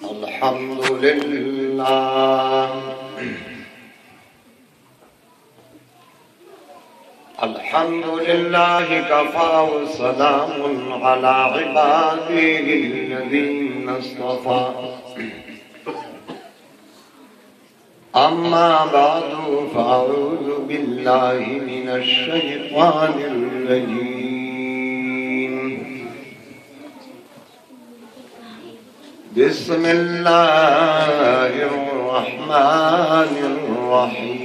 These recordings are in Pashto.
अल्हम्दुलिल्लाह कफ़ा व सलामुन अला इबादिहिल्लज़ीना इस्तफ़ा अम्मा बअदु फ़अऊज़ु बिल्लाहि मिनश शैतानिर रजीम बिस्मिल्लाहिर रहमानिर रहीम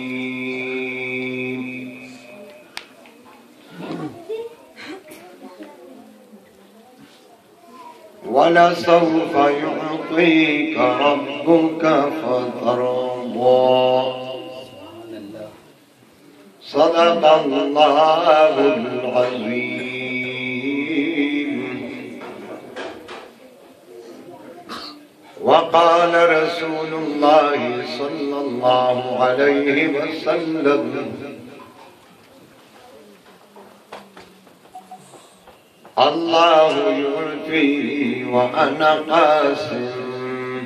वलसौफ युअतीका रब्बुका फतरदा सदक़ल्लाहुल अज़ीम वक़ाल रसूलुल्लाहि सल्लल्लाहु अलैहि वसल्लम अल्लाहु युअती व अना क़ासिम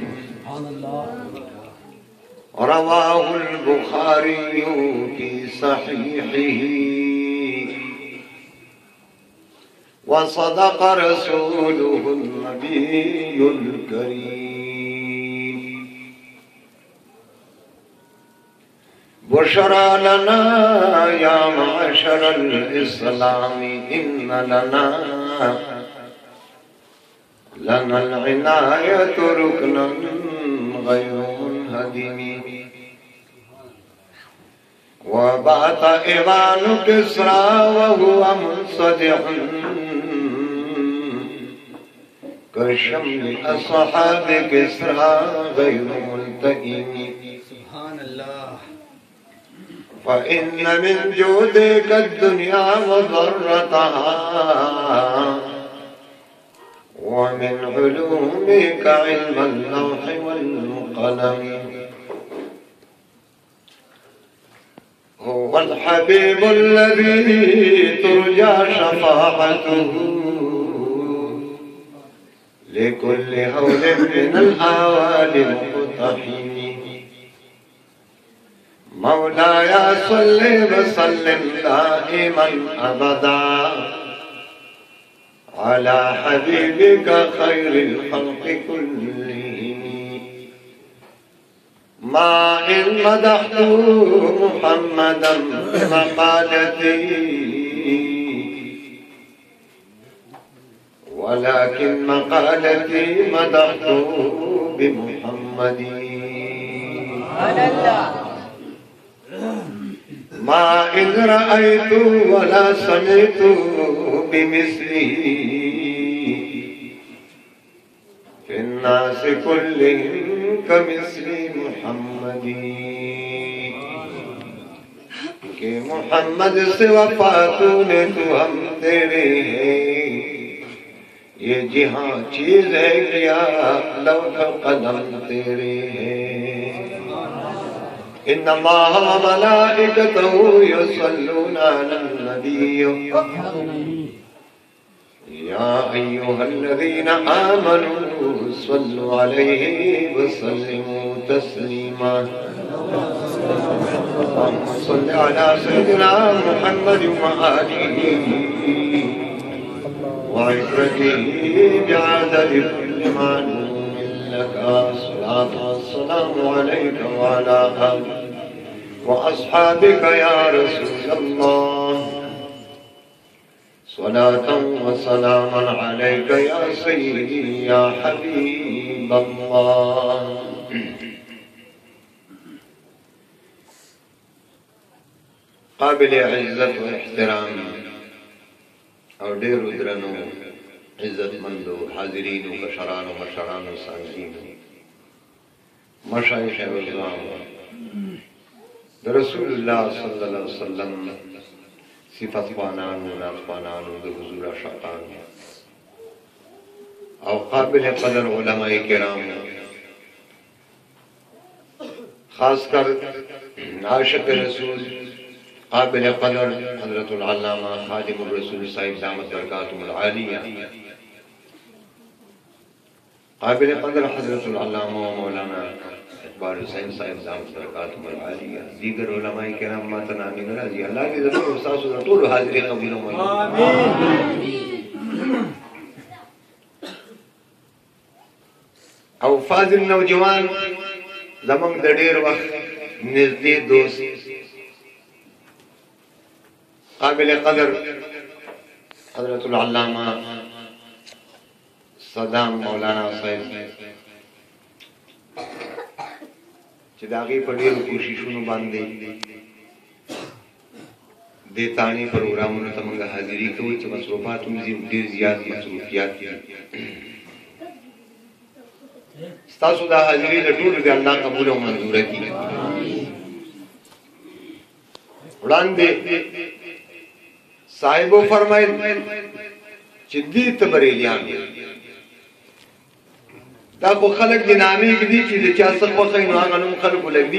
रवाहुल बुखारी फी सहीहिही व सदक़ रसूलुहुन नबियुल करीम बुशरा लना या मअशरल इस्लामी इन्ना लनल इनायतु रुकनुन गैरु मुनहदिमी व बात इवानु किस्रा व हुवा मुंसदिहुन कशम्ल अस्हाब किस्रा गैरु मुल्तइमी फ़इन्न मिन जूदिका दुनिया व ज़र्रतहा व मिन उलूमिका इल्मल लौहि वल क़लम हुवल हबीबुल्लज़ी तुरजा शफ़ाअतुहु लिकुल्लि हौलिन मिनल आवालिल मुक़तहिमी मौलाया सल्लि व सल्लिम दाइमन अबदा अला हबीबिका खैरिल खल्क़ि कुल्लिहिम मा इन मदहतु मुहम्मदन मक़ालती वलाकिन मक़ालती मदहतु बिमुहम्मदी मा इन रअयतु वला समिअतु बिमिस्लिही फिन्नासि कुल्लिहिम कमिस्लि मुहम्मदी कि मुहम्मद से वफा तूने तो हम तेरे हैं ये जिहां चीज है क्या लौह कलम तेरे हैं इन्नल्लाह व मलाइकतहु युसल्लूना अलन नबी या अय्युहल्लज़ीना आमनू सल्लु अलैहि व सल्लिमू तस्लीमा अल्लाहुम्मा सल्लि अला सय्यिदिना मुहम्मद व आलिहि व इज़्ज़तिही बिअददि कुल्लि मालूमिन लका सलातु वस्सलामु अलैका व अला आलिका व अस्हाबिका या रसूलल्लाह सलातन व सलामन अलैका या सय्यदी या हबीबल्लाह। काबिल इज्जत व एहतराम और ढेरों दरनो इज्जतमंदो हाजिरीन कशरान मशरान सांगीन मशाइख इज़्ज़ाम रसूलुल्लाह सल्लल्लाहु अलैहि वसल्लम सिफत ख़वानान मुनाफ़क़ानान हुज़ूर शाकान और काबिल क़दर उलमाए किराम खासकर आशिक़ रसूल काबिल क़दर हज़रतुल अल्लामा ख़ादिमुर रसूल साहिब दामत बरकातुहुल आलिया قابل قدر حضرت العلامہ و مولانا اقبال حسین صاحب دامت برکاتہم العالیہ دیگر علماء کرام ما تنامین راضی اللہ کی ضرور استاذ طول حاضری قبول و او فاضل نوجوان زمانگ در دیر وقت نزدی دوست قابل قدر حضرت العلامہ صدام مولانا صاحب چې داغي په ډېرو کوششونو باندې د تانی پروګرامونو ته موږ حاضري کوو چې مصروفات هم ډېر زیات مصروفیات دي ستاسو دا حاضري د ټولو د الله قبول او منظور کړي وړاندې صاحبو فرمایل چې دې تبریلیان دا خو خلق دینامی دي چې د چا څه خوښ نو هغه نوم خلکو لګي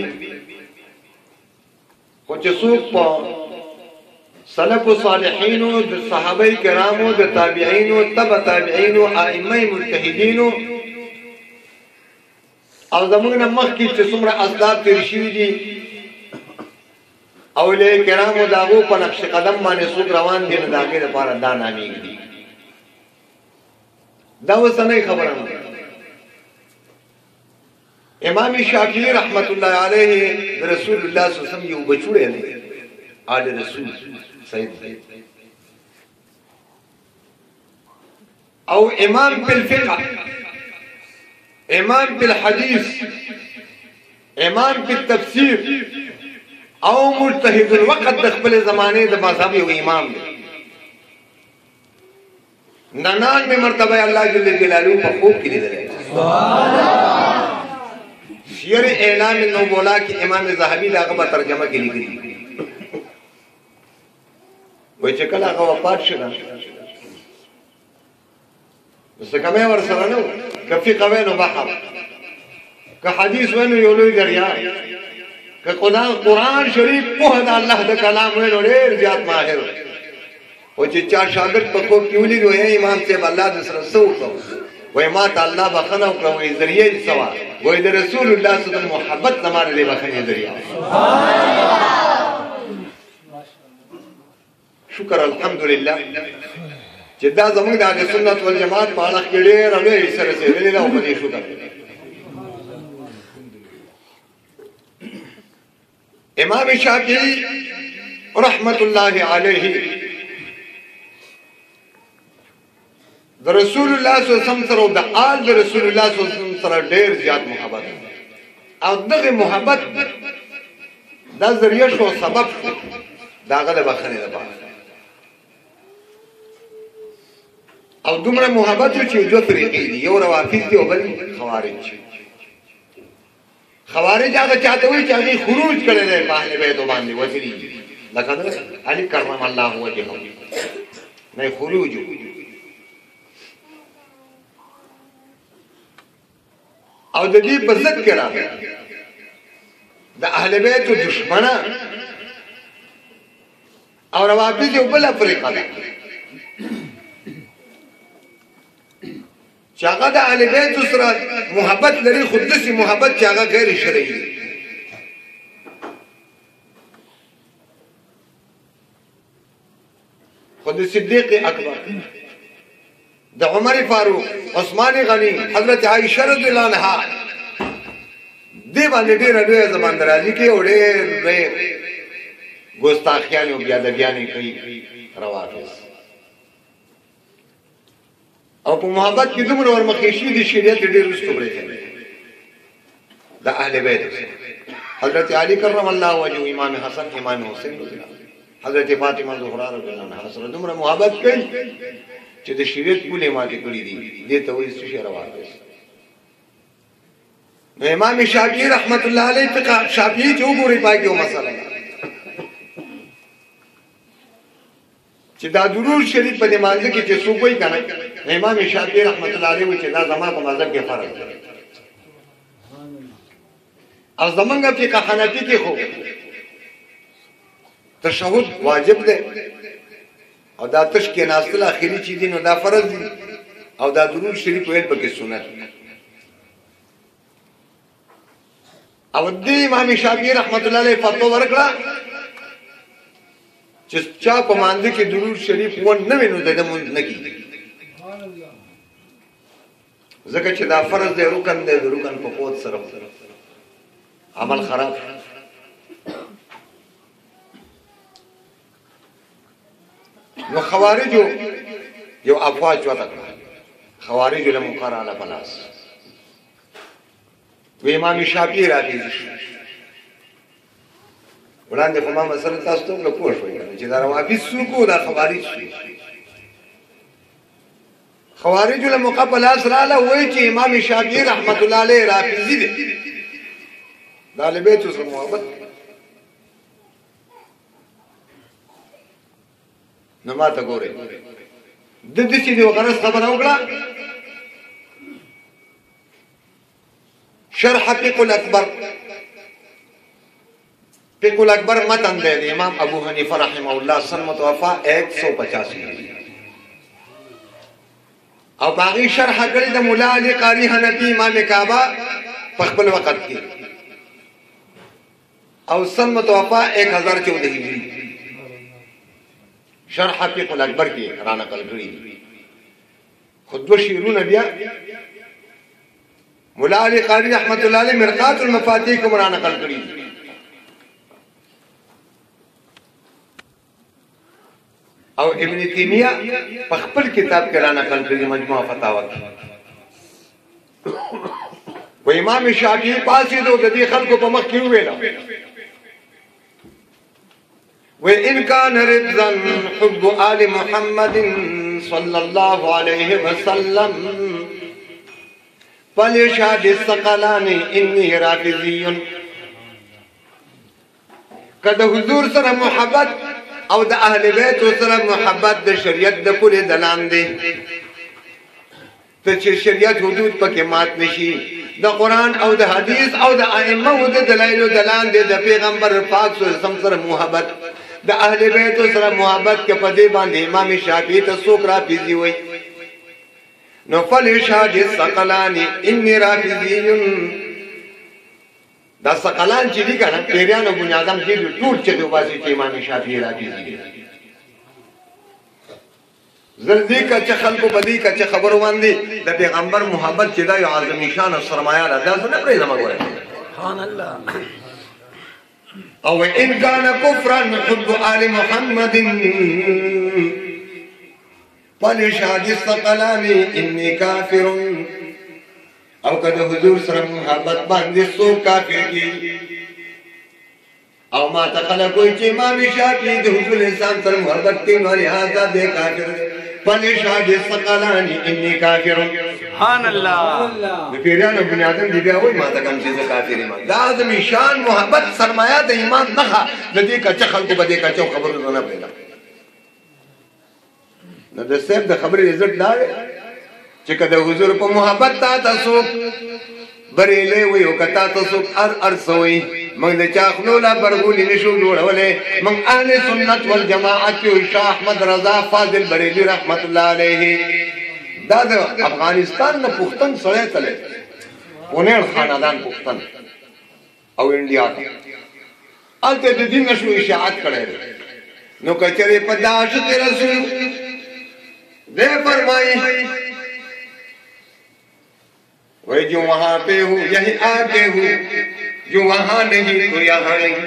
خو چې څوک په سلف صالحین او د صحابه کرامو د تابعین او تبع تابعین او ائمه مجتهدین او زموږ نه مخکې چې څومره اسباب تیر شوي دي اولیاء کرامو داغو په نقش قدم باندې څوک روان دي نو د هغې لپاره دا نامېږي دي دا اوس نه خبره ده امام شافعی رحمت الله علیه رسول الله صلی الله علیه وسلم یو بچوړی دی آل رسول سید او امام بالفقه امام بالحديث امام بالتفسير او مجتهد الوقت د خپل زمانه د مذهب یو امام دی ننان میں مرتبہ اللہ جل جلالہ په خوب کې لیدل سبحان الله سیر اعلام النبولا کی امام زاهبی دا هغه ترجمه کې لیکلي وای چې کله هغه وفات شو بس کومه ور سره نو کفي قوینو بحر که حدیث ونو یو لوی دریا که قرآن شریف په د الله د کلام ونو ډېر زیات ماهر او چې چا شاګرد په کو کې ولې وای امام صاحب الله د سره سو وای ما ته الله بخنه او کوي ذریعہ سوا وای د رسول الله صلی الله علیه وسلم محبت زمانه دی بخنه ذریعہ شکر الحمدلله چې دا زموږ د اهل سنت والجماعت په اړه کې ډېر لوی سره سره له په دې شکر امام شافعی رحمت الله علیه د رسول الله صلی الله علیه وسلم سره د آل د رسول الله صلی الله علیه وسلم سره ډېر زیات محبت او دغه محبت دا ذریعہ شو سبب شو داغه د بخنه لپاره او دومره محبت چې دوه طریقې دي یو روافض دي او بل خوارج خوارج هغه چاته وي چې هغه خروج کړي دي په اهل بیت باندې وسري لکه علي کرم الله وجهه نه خروج او د دې په ضد کې راغی د اهل بیت دشمنه او روافض یو بل فرقه ده چې هغه د اهل بیت سره محبت لري خو داسې محبت چې هغه غیر شرعي دی خو د صدیق اکبر د عمر فاروق عثمان غنی حضرت عائشہ رضی الله عنها دی باندې ډېر لوی زمان درازي کې او ډېر لوی ګستاخیان او بیادبیان کوي روافض او په محبت کې دومره ورمخېشي دي شریعت ډېر وستوړي د اهل بیت حضرت علی کرم الله وجهه امام حسن امام حسین حضرت فاطمه زهرا رضی الله عنها سره دومره محبت کوي چې د شریعت کولې ماته کړې دي دې ته وایي څه روافض نو امام شافعی رحمت الله علیه فقہ شافعی چې وګوري پای کې یو مسله چې دا درود شریف په مانځ کې چې څوک وایي کنه امام شافعی رحمت الله علیه وایي چې دا زما په مذهب کې فرق دی او زمونږ فقہ حنفی کې خو تشهود واجب دی او دا تش کې ناستل اخیری چیز نو دا فرض دی او دا درود شریف ویل پکې سنت او دې امام شافعي رحمت الله علیه فتوا ورکړه چې چا په مانځ کې درود شریف و نه وینو د مونږ نه کی ځکه چې دا فرض دی رکن دی د رکن په قوت سره عمل خراب نو خوارجو یو افواج وته کړه خوارجو له منکر علی پلاس و امام شافعي راځي وړاندې کومه مسله تاسو ته له پوښ وایي چې دا روافض څوک دا خوارج خوارجو له مقابل اسراله وایي چې امام شافعي رحمت الله علیه رافضي دي دا له بیت سره محبت نه ماته ګوره د دې چې یو غرض خبره وکړه شرح فقه الاکبر فقه الاکبر متن دی امام ابو حنیفه رحمه الله سن متوفا 185 او باقی شرح کړی د مولا علی قاری حنفی امام کعبه په خپل وخت کې او سن متوفا 1014 هجری شرح فقه الاکبر کې را نقل کړی خود دو شیرونه بیا مولا علی قاری رحمت الله علیه مرقات المفاتیح کو را نقل کړی او ابن تیمیہ په خپل کتاب کې را نقل کړی مجموع فتاوا کې و امام شافعی پاسې دو د دې خلکو په مخ کې ویل وإن كان ربزا حب آل محمد صلى الله عليه وسلم فليشهد الثقلان إني رافضي کده حضور سره محبت او د اهل بیت سره محبت د شریعت د پوره دلان دی ته چې شریعت حدود پکې مات نشي د قران او د حدیث او د ائمه او د دلایل دلان دی د پیغمبر پاک صلی الله علیه وسلم سره محبت د اهل بیت سره محبت کې په دې باندې امام شافعي ته څوک رافضي وای نو فليشهد الثقلان اني رافضي دا ثقلان چې دي کنه پیریانو بنیادم چې ټول چې د واسي چې امام شافعي رافضي دي زلدی کا چې خلکو بدی کا چې خبرو باندې د پیغمبر محبت چې دا یو اعظم شان او سرمایه ده دا څنګه پرې زما ګوره سبحان الله او ان كان كفرا حب آل محمد فليشهد الثقلان اني كافر او کده حضور سره محبت باندې سو کافر کی او ما تخلق کوئی چې امام شافعي د حضور انسان سره محبت کوي نو لہذا به کافر فليشهد الثقلان اني كافر سبحان الله د پیرانو بنیادم دی بیا وای ما ته کوم چې کافر ما دا اعظم شان محبت سرمایه د ایمان نه د دې کچ خلکو بده کچ خبرو نه پیدا نو د سیب د خبرې عزت دا چې کده حضور په محبت تاسو بریلې وي او کتا تاسو ارسوي موږ د چا خلولا برغولي نشو جوړولې موږ اهل سنت والجماعت او شاه احمد رضا فاضل بریلی رحمت الله علیه دا د افغانستان نه پښتون سره تله اونر خاندان پښتون او انډیا الته د دین نشو اشاعت کړي نو کچره په داش کې رسول دے فرمائی وہ جو وہاں پہ ہوں یہی آتے ہوں جو وہاں نہیں تو یہاں نہیں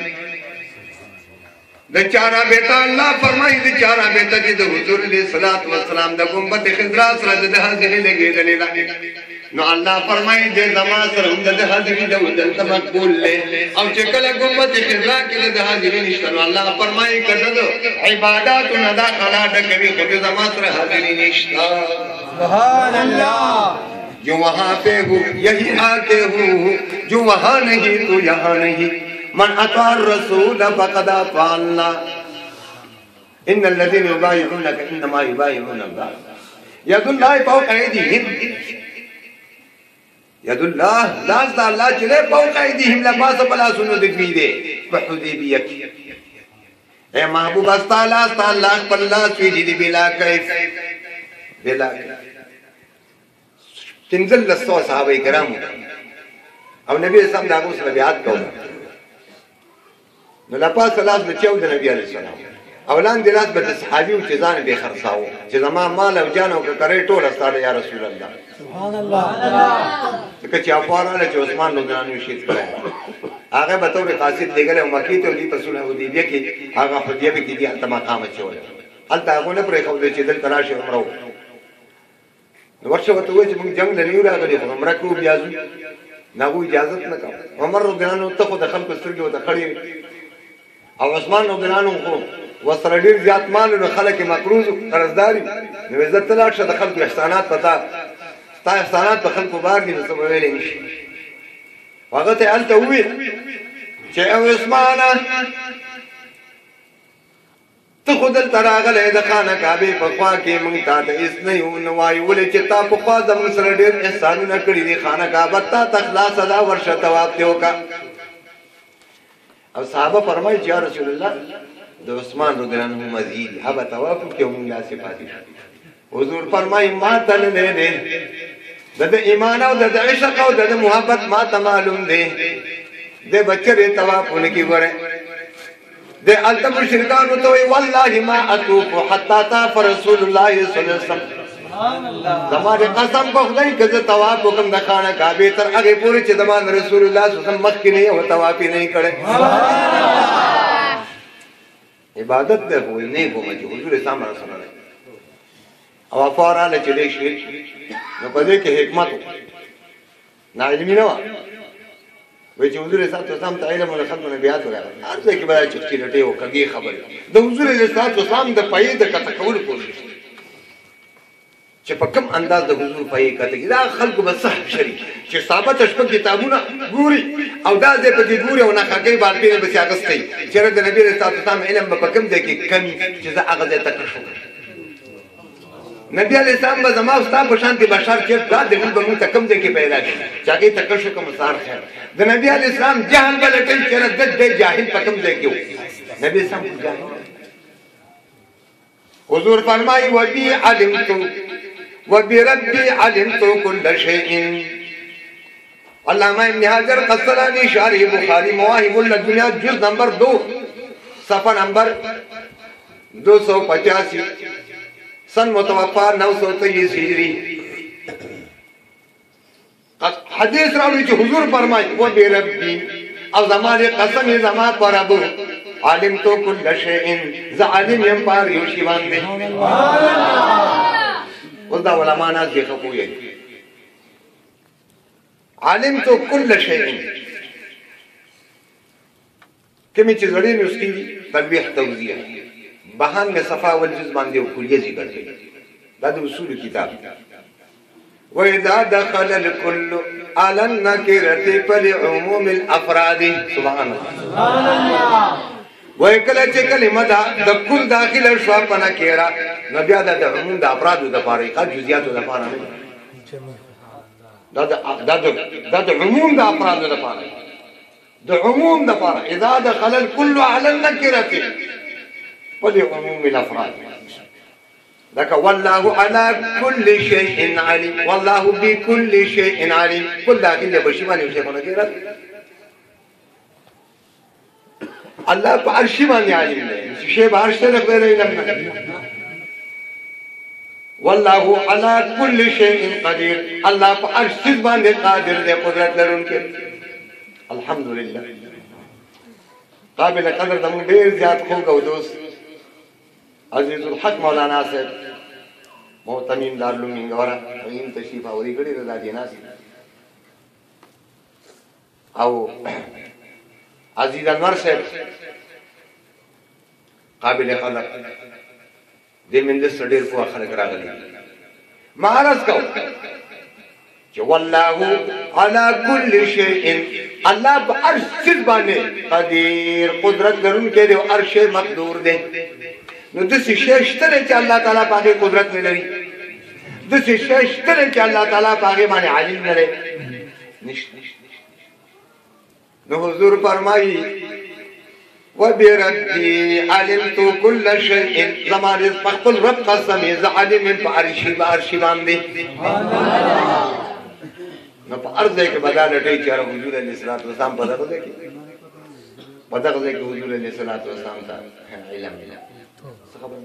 دا چارہ بیتا اللہ فرمائی دا چارہ بیتا کی دا حضور علیہ السلام دا گمبت خضرات سر دا حضری لگے دلیلا نو اللہ فرمائی دے زمان سر ہم دا حضری دا دلتا مقبول لے او چکل گمبت خضرات کی دا حضری نشتا نو اللہ فرمائی کتا دا عبادات ندا خلادا کبھی خود زمان سر حضری نشتا سبحان اللہ جو وہاں پہ ہوں یہی آتے ہوں جو وہاں نہیں تو یہاں نہیں من اطاع الرسول فقد اطاع الله ان الذين يبايعونك انما يبايعون الله يد الله فوق ايديهم يد الله لاس دا الله چلے فوق ايديهم لباس بلا سنو دکوی دے بحدیبیہ اے محبوب استعلا استعلا بالله سوی دی بلا کیف بلا تنزل لسو صحابہ کرام او نبی اسلام دا غو سره بیعت کوله نو لپاس لاس بچو د نبی علیه السلام اولان دی لاس به د صحابي او چې ځان به خرڅاو چې زما مال او جان او کړې ټول ستاره یا رسول الله سبحان الله ځکه چې افواره چې عثمان رضی الله عنه شهید کړی هغه به تور قاصد دیګل او مکی ته دی په سونه حدیبیه کې هغه حدیبیه کې دی الته مقام چول الته هغه نه پرې خو چې دل تراشه عمره نو ورشه وته وای چې موږ جنگ لنیو راغلی خو عمره کو بیا ځو ناغو اجازه نه کوم عمر رضی الله عنه ته خو د خلکو سترګې وته خړې او عثمان رضی الله عنه خو وسره ډیر زیات مال نو خلک مقروض قرضداري نو عزت الله شه د خلکو احسانات پتا ستا احسانات په خلکو بار دي نو څه ویلې نشي هغه ته الته وی چې او عثمان ته خودل تراغله د خانه کعبه په خوا کې مونږ ته اس نه یو نو وای ولې چې تا په خوا د مونږ سره ډیر احسانونه کړی دي خانه کعبه ته تخلاص دا ورشه تواب ته وکا او صحابه فرمایي چې رسول الله د عثمان رضی الله عنه مزید هغه تواب کې مونږ لا صفات حضور فرمایي ما ته نه نه د ایمان او د عشق او د محبت ما ته معلوم دی د بچره تواب ونکی ګوره د الته مشرکان ته وی والله ما اتوب حتا طاف رسول الله صلی الله علیه وسلم سبحان الله زماره قسم په خدای کزه طواف وکم د خانه کعبه تر هغه پوری چې زمان رسول الله صلی الله علیه وسلم مخ کې نه او طواف نه کړي عبادت ده وای نه کوم چې حضور اسلام رسول الله او افاراله چې دې شي نو په دې کې حکمت نه علمي نه وای چې حضور اسلام ته علم او خلق نبيات وغیرہ هر څه کې به چې لټي او کږي خبره د حضور اسلام د پای د کته کول کوشش چې په کوم انداز د حضور پای کته دا خلق به صح شری چې ثابت شپه کتابونه ګوري او دا دې په دې ګوري او نه حقي بالپینه به سیاغستي چې د نبی اسلام علم په کوم ځای کې کمی چې زه هغه ځای تکشف نبی علیہ السلام به زما استاد په شانتي بشر چې دا د موږ ته کوم ځای کې پیدا کړي چې هغه تکشف کوم سار خیر د نبی علیہ السلام جهل بلټل چې د جاهل په کوم ځای کې نبی اسلام جاهل حضور فرمایي وبي علمت وبربي علمت كل شيء علامہ ابن حجر قسطلانی شارح بخاری مواہب الدنیا جز نمبر 2 صفحہ نمبر 285 سن متوفا 923 ہجری حدیث راوی چې حضور فرمایي و بربي او زمانه قسم زما پر رب عالم تو کل شیء ز عالم يم پار یو شی باندې ودا علماء ناس دي خپوي عالم تو کل شیء کمی چې زړی نو سکی تلویح توضیح بهان میں صفا والجز باندې او کلیه ذکر کړي دا د اصول کتاب واذا دخل الكل على النكره فلعموم الافراد سبحان الله وکله چې کلمه دا د کل داخله شو په نکره نو بیا د عموم د افراد د فارقه جزئیات د فارقه دا د عموم د افراد د فارقه د عموم د فارقه اذا دخل الكل على النكره فلعموم الافراد لك والله على كل شيء عليم والله بكل شيء عليم كل داخل بشيمان يشيخون كيرا الله بعرش من عليم شيء بعرش تلك غير علم والله على كل شيء قدير الله بعرش من قادر ده قدرت لرونك الحمد لله قابل قدر دمون دیر زیاد خوب و دوست عزیز الحق مولانا صاحب محتمیم دارالعلوم غورا این تشریف اوری کړی رضا جناس او عزیز انور صاحب قابل قدر دې من دې سړي په خلک راغلي مهارت کو چې والله على كل شيء الله بهر څه باندې قدیر قدرت لرونکی دی او هر شی مقدور دی نو د څه شی شته چې الله تعالی باندې قدرت نه لري د څه شی شته چې الله تعالی باندې باندې عالم نه لري نشته نو حضور فرمایي وبربي علمت كل شيء زمان خپل رب قسم ز عالم په عرش باندې نو په هر ځای کې به دا لټوي چې یاره حضور علیه الصلاة والسلام په دغه ځای کې حضور علیه الصلاة والسلام ته علم څه خبره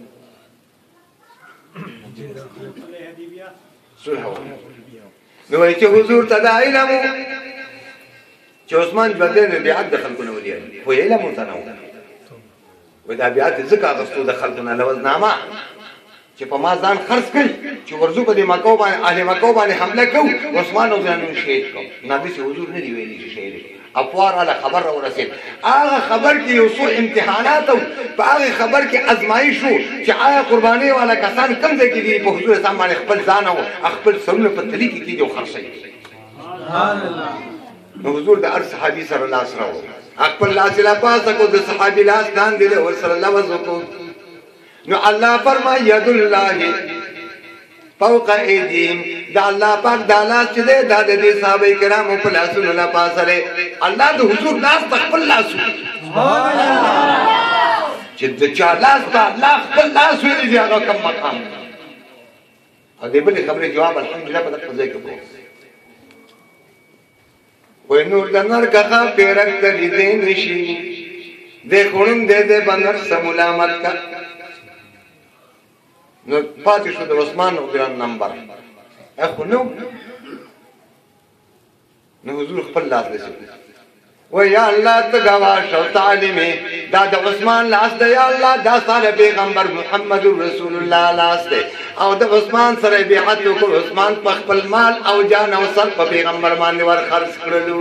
صلح نو وایي چې حضور ته دا علم چې عثمان ژوندی دی بیعت د خلکو نه ولېږي خو علم ورته نه و وایي دا بیعت یې ځکه اخیستو د خلکو نه لوظنامه چې په ما ځان خرڅ کړي چې ورځو په دې مکو باندې اهل مکو باندې حمله کوو عثمان رضی الله عنه شهید کړو نبي چې حضور نه دی ویلي چې شهید افوار علی خبر راورسېد هغه خبر کې یو څو امتحانات او په هغه خبر کې ازمایش وو چې آیا قرباني والا کسان کوم ځای کې دي په حضور اسلام باندې خپل ځان او خپل سرونه په تلي کې کېږي او خرڅوي سبحان الله نو حضور د هر صحابي سره لاس راوړو خپل لاس لا پاسه کو د صحابي لاس لاندې ور سره لوظ وکړو نو الله فرمای ید الله فوق ایدیهم دا الله پاک دا لاس چې دی دا د دې صحابه کرامو په لاسونو لا پاسره الله د حضور لاس په خپل لاس سبحان الله چې د چا لاس په الله خپل لاس ویلي هغه کم مقام ا دې بل خبره جواب الحمدلله په دغه ځای کې وو وای نور د نر کغه پیرک د دې نشي د خونم دې بنر سملامت کا نو پاتې شو د عثمان رضی الله نمبر اخو نو حضور خپل لاس دې و یا الله ته گواه شو تعلیم دا د عثمان لاس دی یا الله دا سره پیغمبر محمد رسول الله لاس دی او د عثمان سره بیعت وکړ عثمان په خپل مال او جان او سر په پیغمبر باندې ور خرڅ کړلو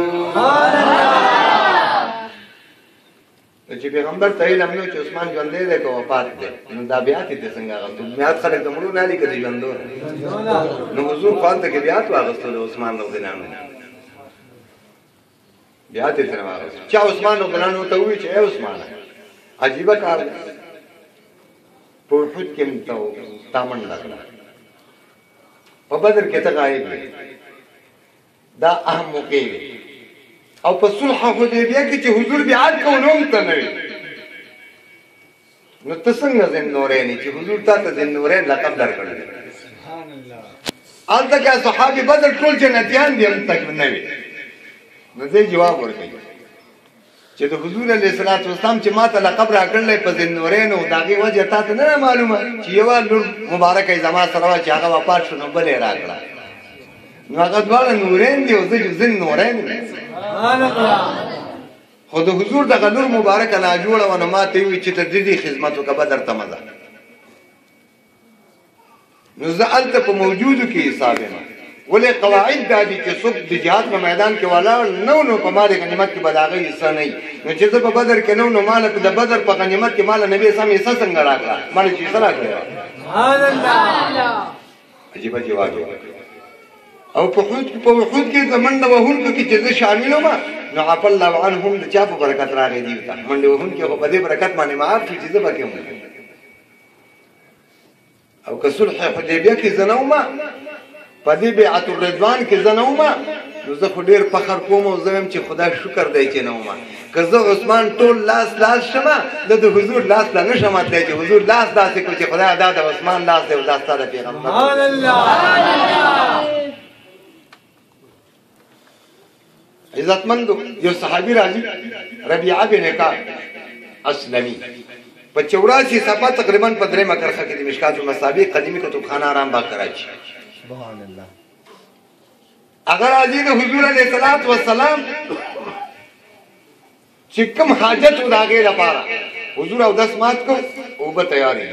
چې پیغمبر ته علم نو چې عثمان ژوندی دی که وفات دی نو دا بیعت یې څنګه اخیستو بیعت خلک د مړو نه لیکي د ژوندو نو حضور خو هلته کې بیعت واخیستو د عثمان رضی الله عنه بیعت یې څنګه واخیستو چا عثمان رضی الله عنه ته ووایي چې ای عثمان عجیبه کار دی په احد کې تا منډه کړه په بدر کې ته غایب دی دا اهم موقع دی او په صلح حدیبیه کې چې حضور بیعت کوو نو هم ته نه وي نو ته څنګه ذوالنورین چې حضور تا ته ذوالنورین لقب درکړی سبحان الله هلته کې صحابي بدر ټول جنتیان دي هم تک نه وي نو دې جواب ورکوي چې د حضور علیه الصلاة والسلام چې ما ته لقب راکړلی په ذوالنورین و د هغې وجه تا ته نه معلومه چې یوه لور مبارکه یې زما سره وه چې هغه وفات شو نو بل یې راکړه نو هغه دواړه نورین دي او زه ذوالنورین یم خو د حضور دغه لور مبارکه ناجوړه وه نو ما ته یې ووایي چې ته د دې خدمت وکړه بدر ته مه ځه نو زه هلته په موجودو کې حساب یم ولې قواعد دا دي چې څوک د جهاد په میدان کې ولاړ نه نو په مال غنیمت کې به د هغه حصه نه وي نو چې زه په بدر کې نه نو مال د بدر په غنیمت کې مال نبي سم حصه څنګه راکړه مال چې حصه راکړی سبحان الله عجیبه جواب او په وحود کې د منډه وهونکو کې چې زه شامل وم نو عفا الله عنهم د چا په برکت راغی دي ته منډه وهونکي خو په دې برکت باندې معاف شو چې زه به کوم او که صلح حدیبیه کې زه نه وم په دې بیعت الرضوان کې زه نه وم نو زه خو ډېر فخر کوم او زه وایم چې خدای شکر دی چې نه وم که زه عثمان ټول لاس شم زه د حضور لاس لا نه شم تللی چې حضور لاس داسې کړو چې خدای دا د عثمان لاس دی او دا ستا د پیغمبر عزتمندو یو صحابي راځي ربيعه بن کعب اسلمي په 84 صفحه تقریبا په 3 کرخه کې د مشکات المصابيح قديمي کتابخانه آرام باغ کراچي سبحان الله اگر راځي د حضور علیه الصلاۃ والسلام چې کوم حاجت و داګه لپاره حضور او داس مات کو او به تیاری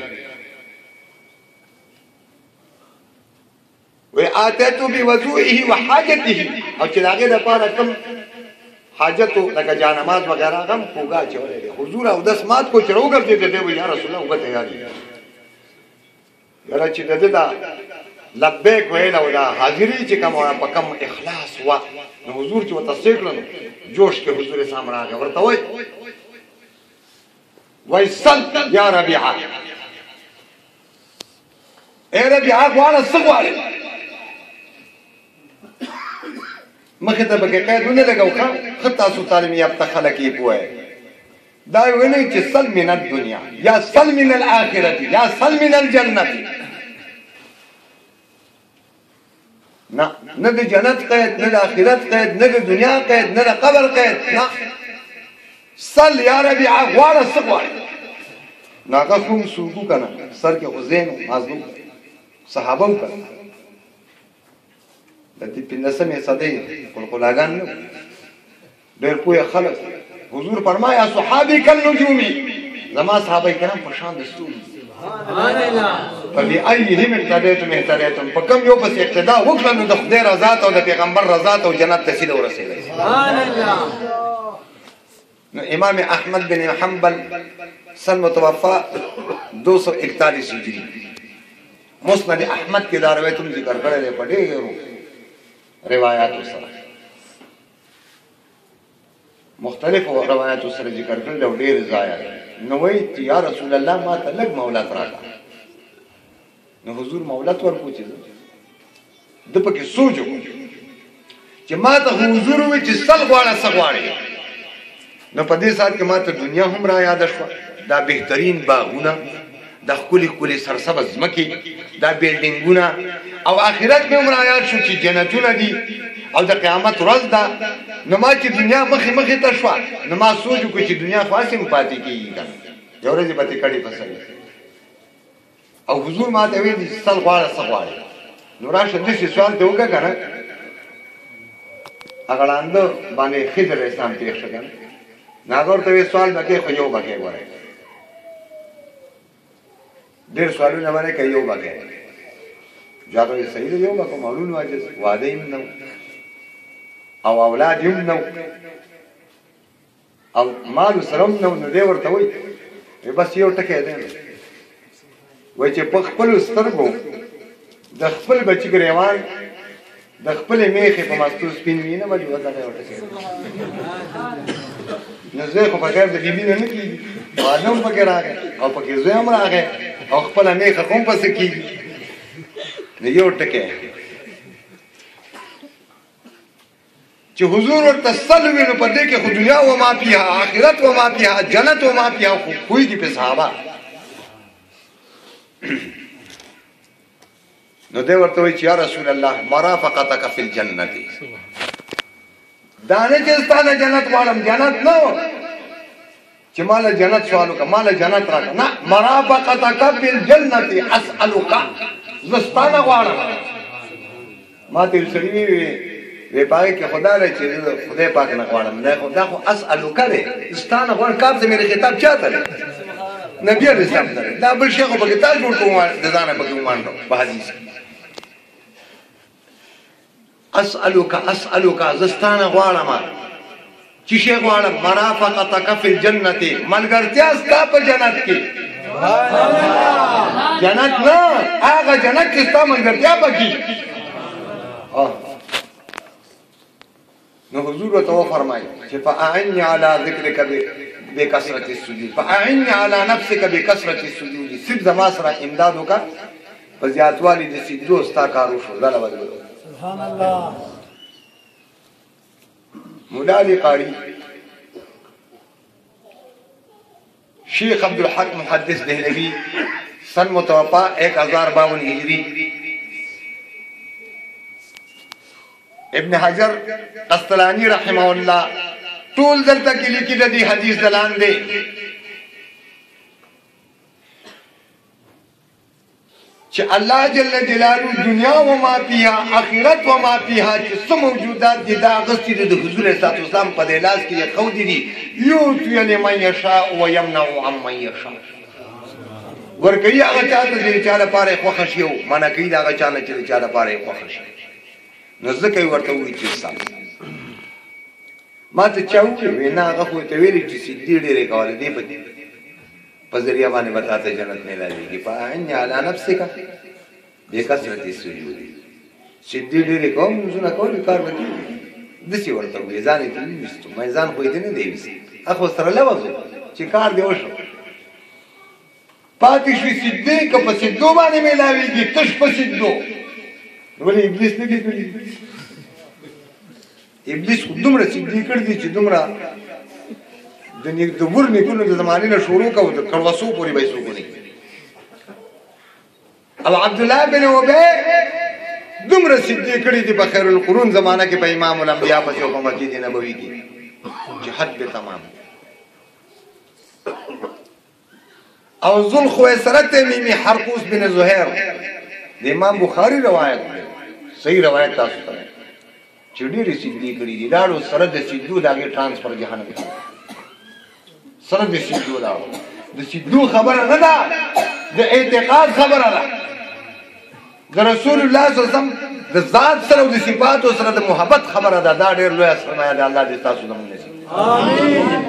و اتیتو بوضوئه وحاجته او چې داګه لپاره کوم حاجت لکه جانماز وغیرہ غم خوګه چولې حضور او داس مات کو چې روګر دې دې یا رسول الله او به تیاری یاره چې دې دا لبیک ویل او دا حاضری چې کوم په کم اخلاص وا نو حضور چې وتسې کړو جوش کې حضور سامنے راغی ورته وای سل یا ربيعه اے ربيعه وانا سغواله مخه ته بګه قیدونه لګاو خطا سو تعلیم یافته خلک یې پوهه دا ویني چې سل من الدنيا یا سل من الاخره یا سل من الجنه نه د جنت قید، نه د آخرت قید، نه د دنیا قید، نه د قبر قید. نه سل یا ربی غواړه څه غواړې. نو هغه خو سوکو که نه سر کې خو ذهن مظلوم صحابه و که د 15مې صدۍ قلقلاګان نه ډېر پوه خلک. حضور فرمایا صحابي کالنجوم، زما صحابه کرام په شان د ستوري. فبأيهم اقتديتم اهتديتم، په کوم یو پسې اقتدا وکړه نو د خدای رضا ته او د پیغمبر رضا ته او جنت ته سیده ورسېږئ. نو امام احمد بن حنبل سن متوفا 241 هجری مسند احمد کې دا روایتونه ذکر کړی دی په ډېرو روایاتو سره، مختلفو روایاتو سره ذکر کړل او ډېر ځای. نو وایي چې یا رسول الله ما ته لږ مولات راکړه. نو حضور مولات ورکړو چې د پکې سوچ وکړو چې ما ته حضور وایي چې سل غواړه څه غواړې. نو په دې ساعت کې ما ته دنیا هم را یاده شوه، دا بهترین باغونه، دا ښکلي ښکلي سرسبز ځمکې، دا بیلډینګونه، او آخرت مې هم را یاد شو چې جنتونه دي او د قیامت ورځ ده. نو ما چې دنیا مخې مخې ته شوه نو ما سوچ وکړو چې دنیا خو هسې هم پاتې کېږي که نه، یو ورځ یې به ترې کډې په سر او حضور ما ته ویل سل غواړه څه غواړې. نو راشه داسې سوال ته وکړه که نه، هغه ړانده باندې خضر اسلام تېر شه که نه، نو هغه ورته ویل سوال به کوې خو یو به کوې ګورئ. ډېر سوالونه به نه کوي، یو به کوې. هغه ویل صحیح دی یو به کوم، مولون واجز واده یې هم نه او اولاد یې هم نه او مال سره هم نه. نو دی ورته وایي بس یو ټکی دی، وایي چې په خپلو سترګو د خپل بچي ګریوان د خپلې میخې په مستو سپین وي نه به جوړه دغه یو ټکی. نو زوی خو بغیر د بیبي نه کېږي، واده هم پکې راغی او پکې زوی هم راغی او خپله میخه خو هم پسې کېږي. نو یو ټکی چې حضور ورته سل وي نو په دې کې خو دنیا و ما فیها، آخرت و ما فیها، جنت و ما فیها خو پوهېږي پې صحابه. نو دی ورته وایي چې یا رسول الله مرافقتک فی الجنت، دا نه چې ستا نه جنت غواړم، جنت نه چې ما له جنت سوال وکړه، ما له جنت راکړه، نه مرافقتک فی الجنت اسألک، زه ستا نه غواړم. ما ته یو سړي وی پاگه که خدا رہے چیزی خدای پاک نقوارم نه خدا خو اسألو کرے استانا خوان کاب سے میرے خطاب چاہتا رہے نبی علیہ السلام کرے دا بل شیخو پاکی تا جوڑ کو دزانا پاکی امان رو بحدیث اسألو کا زستانا غوارم چی شیخ غوارم مرافقتک فی الجنت ملگرتیا ستا پا جنت کی جنت نا آغا جنت کی ستا ملگرتیا پا کی نو حضور و تو فرمائی کہ فاعنی علی ذکرک بکثرت السجود، فاعنی علی نفسک بکثرت السجود، صرف زما سره امدادو کا فزیاتوالی د سجدو استا کارو شو زله بدلو. سبحان الله. مولا علی قاری شیخ عبدالحق محدث دہلوی سن متوفا 1052 ہجری، ابن حجر قسطلانی رحمه الله ټول دلته کې لیکي د دې حدیث دلان دی چې الله جل جلاله دنیا و ما فيها آخرت و ما فيها چې څه موجودات دي دا غوښتي د حضور اسلام په لاس کې خو دي یوتي لمن یشاء و یمنع عمن یشاء، ورکوي هغه چاته چې چا لپاره خوښ شي او منع کوي هغه چا چې چا لپاره خوښ شي. نو ځکه یې ورته ووایي چې ستاسو ما ته چا وویل نه هغه خو ورته ویلي چې سجدې ډېرې کولې دې په ذریعه باندې به تا ته جنت میلاوېږي. فاعنی علی نفسک بکثرت السجود، سجدې ډېرې کوم لمونځونه کول کار به کېږي داسې ورته وویل. ځان یې ته وویستو ما ځان خو یې ته نه دی ویستی هغه سره لوظ چې کار دې وشو پاتې شوي سجدې که په سجدو باندې میلاوېږي تش په سجدو. ولی ابلیس نه دی کړی، ابلیس خو دومره سجدې کړي دي چې دومره د ور نیکونو د زمانې نه شروع کوو د کړوسو پورې به یې څوک ونه کړي. او عبدالله بن ابی دومره سجدې کړي دي په خیر القرون زمانه کې په امام الانبیاء پسې او په مسجد نبوي کې چې حد به تمام. او ذوالخویسرة تیمیمی حرقوس بن زهیر د امام بخاری روایت دی، صحیح روایت تاسو ته چې ډېرې سجدې کړي دي. لاړو سره د سجدو د هغې ټرانسفر جهنم ته، سره د سجدو لاړو. د سجدو خبره نه ده، د اعتقاد خبره ده. د رسول الله صلی الله علیه وسلم د ذات سره او د صفاتو سره د محبت خبره ده. دا ډېر لویه سرمایه ده. الله دې تاسو زموږ نصیب آمین.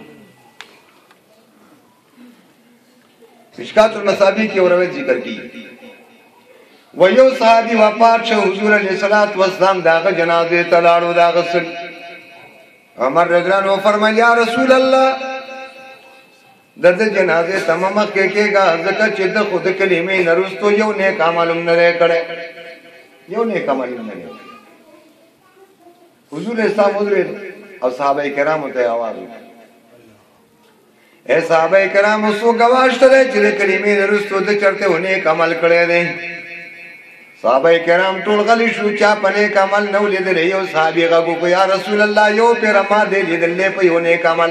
مشکات المصابیح کې روایت ذکر کی و یو صحابي وفات شو، حضور علیه الصلاۃ والسلام داغه جنازه ته لاړو. داغه سن عمر رضی الله عنه فرمایا یا رسول الله د جنازه تمام کېږي ځکه چې د خود کلمې نرستو یو نیک عمل نه لري کړي، یو نیک عمل نه لري. حضور اسلام حضور او صحابه کرامو ته आवाज وکړ، اے صحابه کرام سو گواش ته چې کلمې نرستو د چرته ونه عمل کړي دي. صحابه کرام ټول غلي شو، چا پنه عمل نو لیدل. یو صحابي غو کو یا رسول الله یو پیر ما دې لیدل په یو نیک عمل.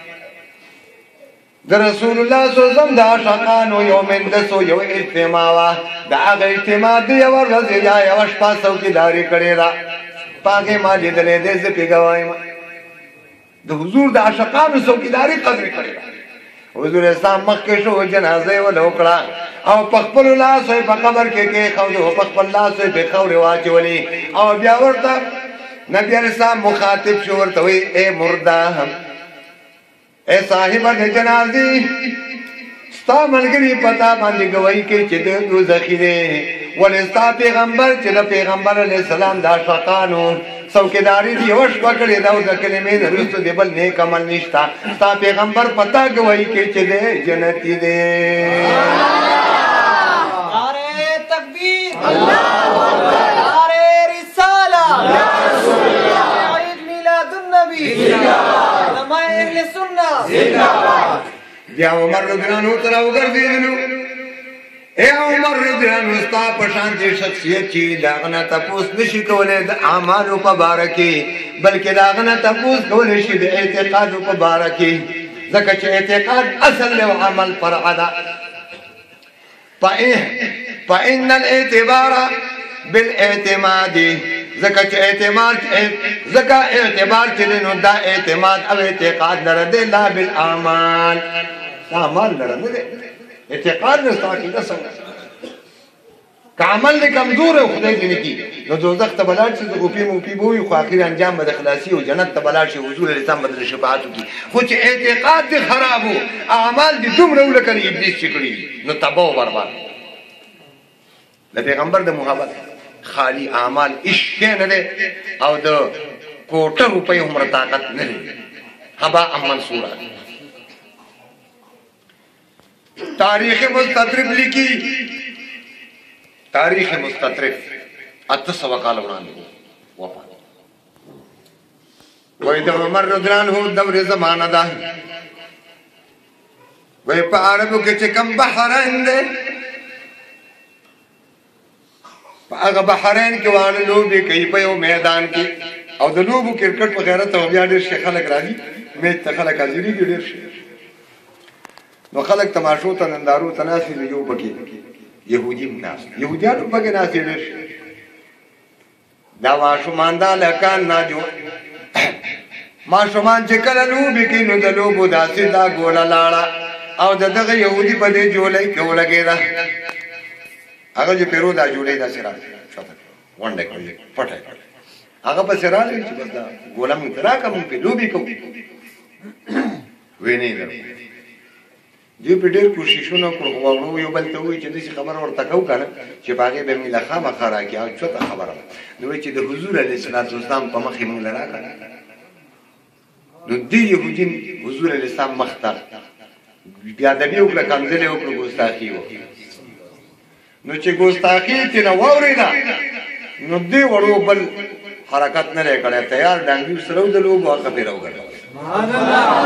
د رسول الله صلی الله علیه وسلم دا شقانو یو مندسو یو اجتماع وا، دا هغه اجتماع دی ورځ یا یو شپه څوکیداری کړي را پاګه ما لیدل دې څه پیګوایم. د حضور د عاشقانو څوکیداری قدر کړي. حضور اسلام مخکې شو، جنازه ول وکړه او په خپل لاس په قبر کې خو په خپل لاس په خور واچولې او بیا ورته نبی اسلام مخاطب شو، ورته وی اے مردا، اے صاحب د جنازې ستا ملګری پتا باندې گواہی کوي چې د دوزخی دی، ولې ستا پیغمبر چې د پیغمبر علیه السلام د عاشقانو څوکیداری دی وش پکړې دا د کلمې وروسته دی بل نیک عمل نشتا. ستا پیغمبر پتا گواہی کوي چې دی جنتی دی. نعرہ تکبیر، اللہ اکبر، نعرہ رسالہ، یا رسول اللہ، عید میلاد النبی، علماء اہل سنت زندہ باد. بیا عمر رضی اللہ عنہ تر وګرځیدلو. اے عمر رضی اللہ عنہ ستا په شان دې شخصیت چې داغه نه تپوس نشي کولای د اعمالو په باره کې، بلکې داغه نه تپوس کولی شي د اعتقادو په باره کې، ځکه چې اعتقاد اصل له عمل فرع ده. فإن الاعتبار بالاعتماد، ځکه چې اعتماد چې نو دا اعتماد او اعتقاد لره دی، لا بالاعمال، دا عمل لره نه دی. اعتقاد نستا عقیده څنګه که عمل دې کمزور او خدای دې نه کي نو دوزخ ته بلاړ شي، د غوپې موپې به وي، خو اخر انجام به د خلاصي او جنت ته بلاړ شي. حضور علیه السلام به د شفاعت وکړي. خو چې اعتقاد دې خراب و، اعمال دې دومره ولکه ابلیس چې کړي نو تباه و برباد. د پیغمبر د محبت خالی اعمال عشق نه دی او د کوټه روپۍ عمر طاقت نه لري، هباء منصورا. تاریخ مستطرف لیکي، تاریخ مستطرف 800 کال وړاندې وفات. وای د عمر رضی الله عنه دور زمانہ ده. وای په عربو کې چې کم بحرین ده، په هغه بحرین کې وانه لوبې کوي په یو میدان کې، او د لوبو کرکټ په غیرت او بیا ډېر شي خلک راځي، میچ ته خلک حاضرېږي ډېر شي. نو خلک تماشو ته نندارو ته ناست دي، یو پکې یهودي ناست، یهودیان هم پکې ناست ډېر شي. دا ماشومان دا لکان ناجو ماشومان چې کله لوبې کوي نو د لوبو داسې دا ګوله لاړه او د دغه یهودي په دې جولۍ کې ولګېده. هغه چې پیرو دا جوړې داسې راځي غونډه کړي پټه کړي، هغه پسې راځي چې بس دا ګوله مونږ ته راکړه، مونږ پې لوبې کوو. ویې نه یې دوی په ډېر کوششونه وکړو، خو هغه یو بل ته ووایي چې داسې خبره ورته کوو که نه چې په هغې به مې له خامخا راکړي. او چوته خبره ده نو وایي چې د حضور علیه السلام په مخ یې مونږ له راکړه. نو دې یهودي حضور علیه السلام مخ ته بېادبي وکړه، کنځلې وکړه، ګستاخي وکړه. نو چې ګستاخي ترې نه واورېده نو دې وړو بل حرکت نه دی کړی، تیار ډانګي سره و د لوبو هغه پرې راوګرځولی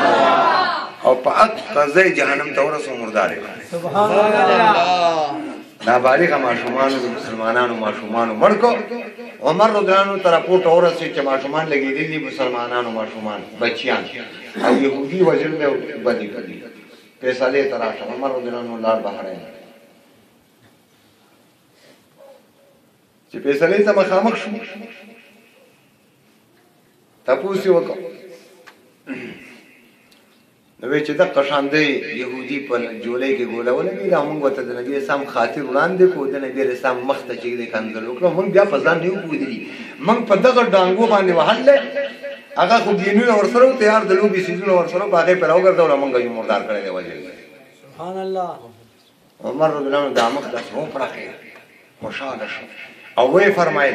او په حق ځای جهنم ته ورسو مردار یې. نابالغ ماشومان د مسلمانانو ماشومان مړکو عمر رضی الله عنه طرفو ټورسي چې ماشومان لګیدلي مسلمانانو ماشومان بچیان او يهودي وجل له بدی کړی فیصله تراشه عمر رضی الله عنه لار بهره چې فیصله ته مخامخ شو تاسو وکړه نو چې د قشاندې يهودي په جولای کې ګولول دي دا موږ ته د نبی اسلام خاطر وړاندې کو د نبی اسلام مخ ته چې د کنځل وکړو موږ بیا په ځان نه پوهیدلی موږ په دغه ډانګو باندې وهل هغه خو دینونه ورسره تیار د لوبي سيزونه ورسره باغې پر اوګرځول موږ یې مردار کړی دی وجه سبحان الله عمر رضی الله عنه د مخ د سمو پرخه خوشاله شو او وی فرمایي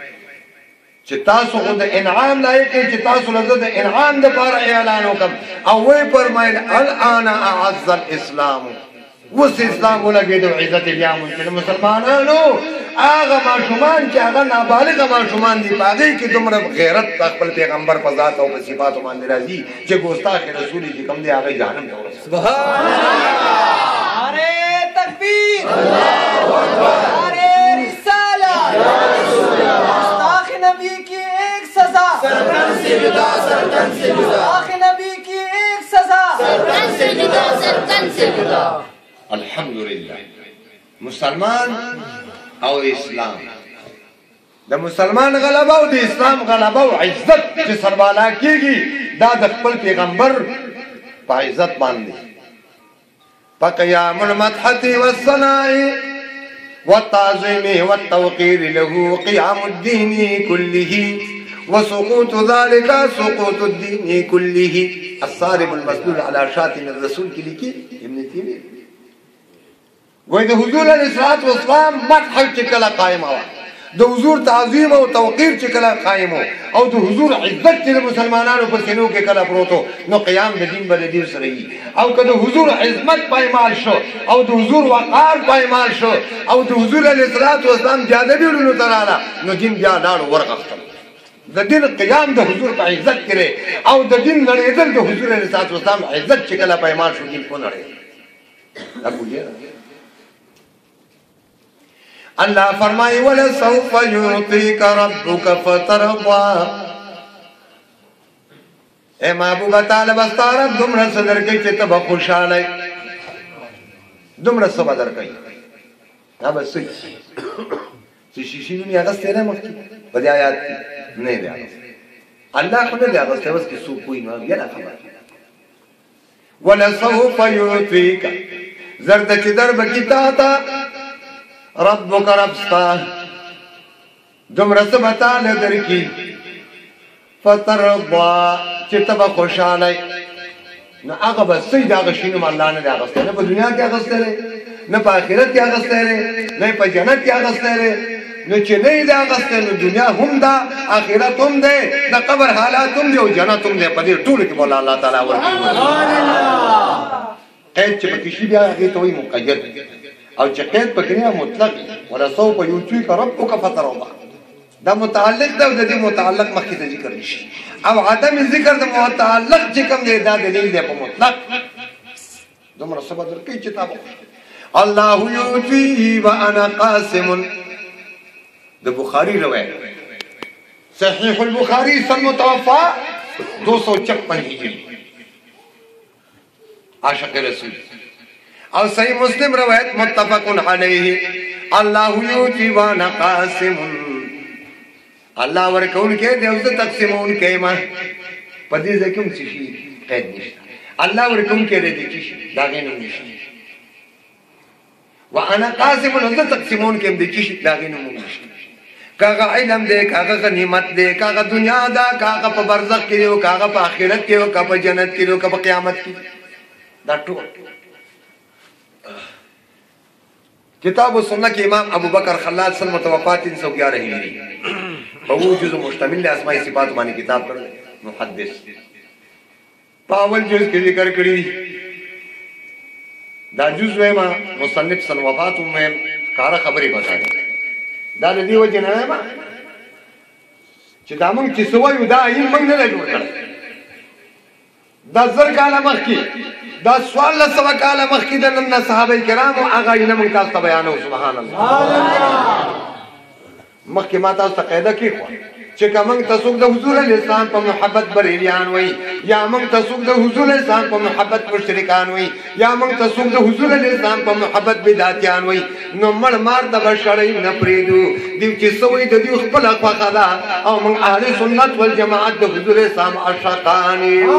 چې تاسو خو د انعام لایق چې تاسو لزه د انعام د لپاره اعلان وکم او وی فرمایل الان اعز الاسلام وس اسلام ولګي د عزت بیا ممکن مسلمانانو هغه ماشومان چې هغه نابالغ ماشومان دي باغې کې دومره غیرت خپل پیغمبر په ذات او په صفات باندې راځي چې ګوستاخ رسول چې کوم دی هغه جهنم ته ورسي سبحان الله نعره تکبیر الله اکبر نعره رسالت یا رسول اللہ نبی کی ایک سزا سرکن سے جدا آخر نبی کی ایک سزا سرکن سے جدا الحمدللہ مسلمان او اسلام د مسلمان غلبه او د اسلام غلبه او عزت چې سربالا کیږي دا د خپل پیغمبر په عزت باندې فقیام المدحة والثناء والتعظيم والتوقير له قيام الدين كله وسقوط ذلك سقوط الدين كله الصارم المسلول على شاتم الرسول کی لکی ابن تیمیہ وای د حضور علیہ الصلوۃ والسلام مدح چې کله قائم و د حضور تعظیم او توقیر چې کله قائم او د حضور عزت چې مسلمانانو په سینو کې کله پروتو نو قیام د دین بل دین سره وي او کله حضور عظمت پایمال شو او د حضور وقار پایمال شو او د حضور علیہ الصلوۃ والسلام جادبی ولونو تراله نو دین بیا لاړ ورغختل د دین قیام د حضور په عزت کړي او د دین لړېدل د حضور علیہ الصلوۃ والسلام عزت چې کله پایمال شو دین کو نړۍ ابو جهل اللہ فرمائی وَلَسَوْفَ يُعْطِيكَ رَبُّكَ فَتَرْضَى اے محبوبہ طالب استارب دمرا صدر کئی چیتا بخوشالی دمرا صدر کئی اب سوئی شیشی دنیا اغسطے رہے مختی بدی آیات کی نہیں دے آغسطے اللہ خود دے آغسطے بس کی سو کوئی نواب یہ نہ خبر وَلَسَوْفَ يُعْطِيكَ زرد چی درب کی تاتا ربک ربستا دمرس بطال درکی فترضا چیتا با خوشالی نا آقا بس سید آقا شینم اللہ نے دے آغستے نا پا دنیا کی آغستے رہے نا پا آخرت کی آغستے رہے نا پا جنت کی آغستے رہے نا چی نہیں دے آغستے نا دنیا ہم دا آخرت ہم دے نا قبر حالات ہم دے و جنت ہم دے پا دیر طول کی مولا اللہ تعالیٰ ورکی قید چی پا کشی بھی آگئی توی مقید او چې قید پکې مطلق ولسوف يعطيك ربك فترضى دا متعلق ده د دې متعلق مخکې ته ذکر نشي او عدم ذکر د متعلق چې کوم دی دا دلیل دی په مطلق دومره سبا درکې چې تاسو الله يعطي وانا قاسم د بخاری روایت صحیح البخاری سن متوفا 256 هجری عاشق رسول اور صحیح مسلم روایت متفق علیہ اللہ یوتی وانا قاسم اللہ ورکون کے دیوز تقسیمون کے ماں پدیز کم چیشی قید نشتا اللہ ورکون کے ردی چیشی داغین نشتا وانا قاسم اللہ تقسیمون کے دی چیشی داغین نشتا کاغا علم دے کاغا غنیمت دے کاغا دنیا دا کاغا پا برزخ کی دیو کاغا پا آخرت کی دیو کاغا پا جنت کی دیو کاغا پا قیامت کی دا ٹوٹ کتاب و سنہ کے امام ابو بکر خلال سن متوفا 311 ہجری وہ جزء مشتمل اسماء صفات مانی کتاب کر محدث پاول جز کے ذکر کری دا جزء ما مصنف سن وفات میں کارا خبری بتا دے دا ندی وجہ نہ ما چې دا مونږ چې سوایو دا یې مونږ نه جوړ کړ دا 1000 کاله مخکې دا 1400 کاله مخکې د نن صحابه کرامو هغه یې موږ تاسو ته بیانو. سبحان الله. مخکې ما تاسو ته قاعده کېښوه چې که موږ ته څوک د حضور علیه السلام په محبت بریلیان وایي یا موږ ته څوک د حضور علیه السلام په محبت مشرکان وایي یا موږ ته څوک د حضور علیه السلام په محبت بدعتیان وایي نو مړ مار ته به شړی نه پرېږدو. دوی چې څه وایي د دوی خپله خوښه ده او موږ اهل سنت والجماعت د حضور علیه السلام عاشقان یو.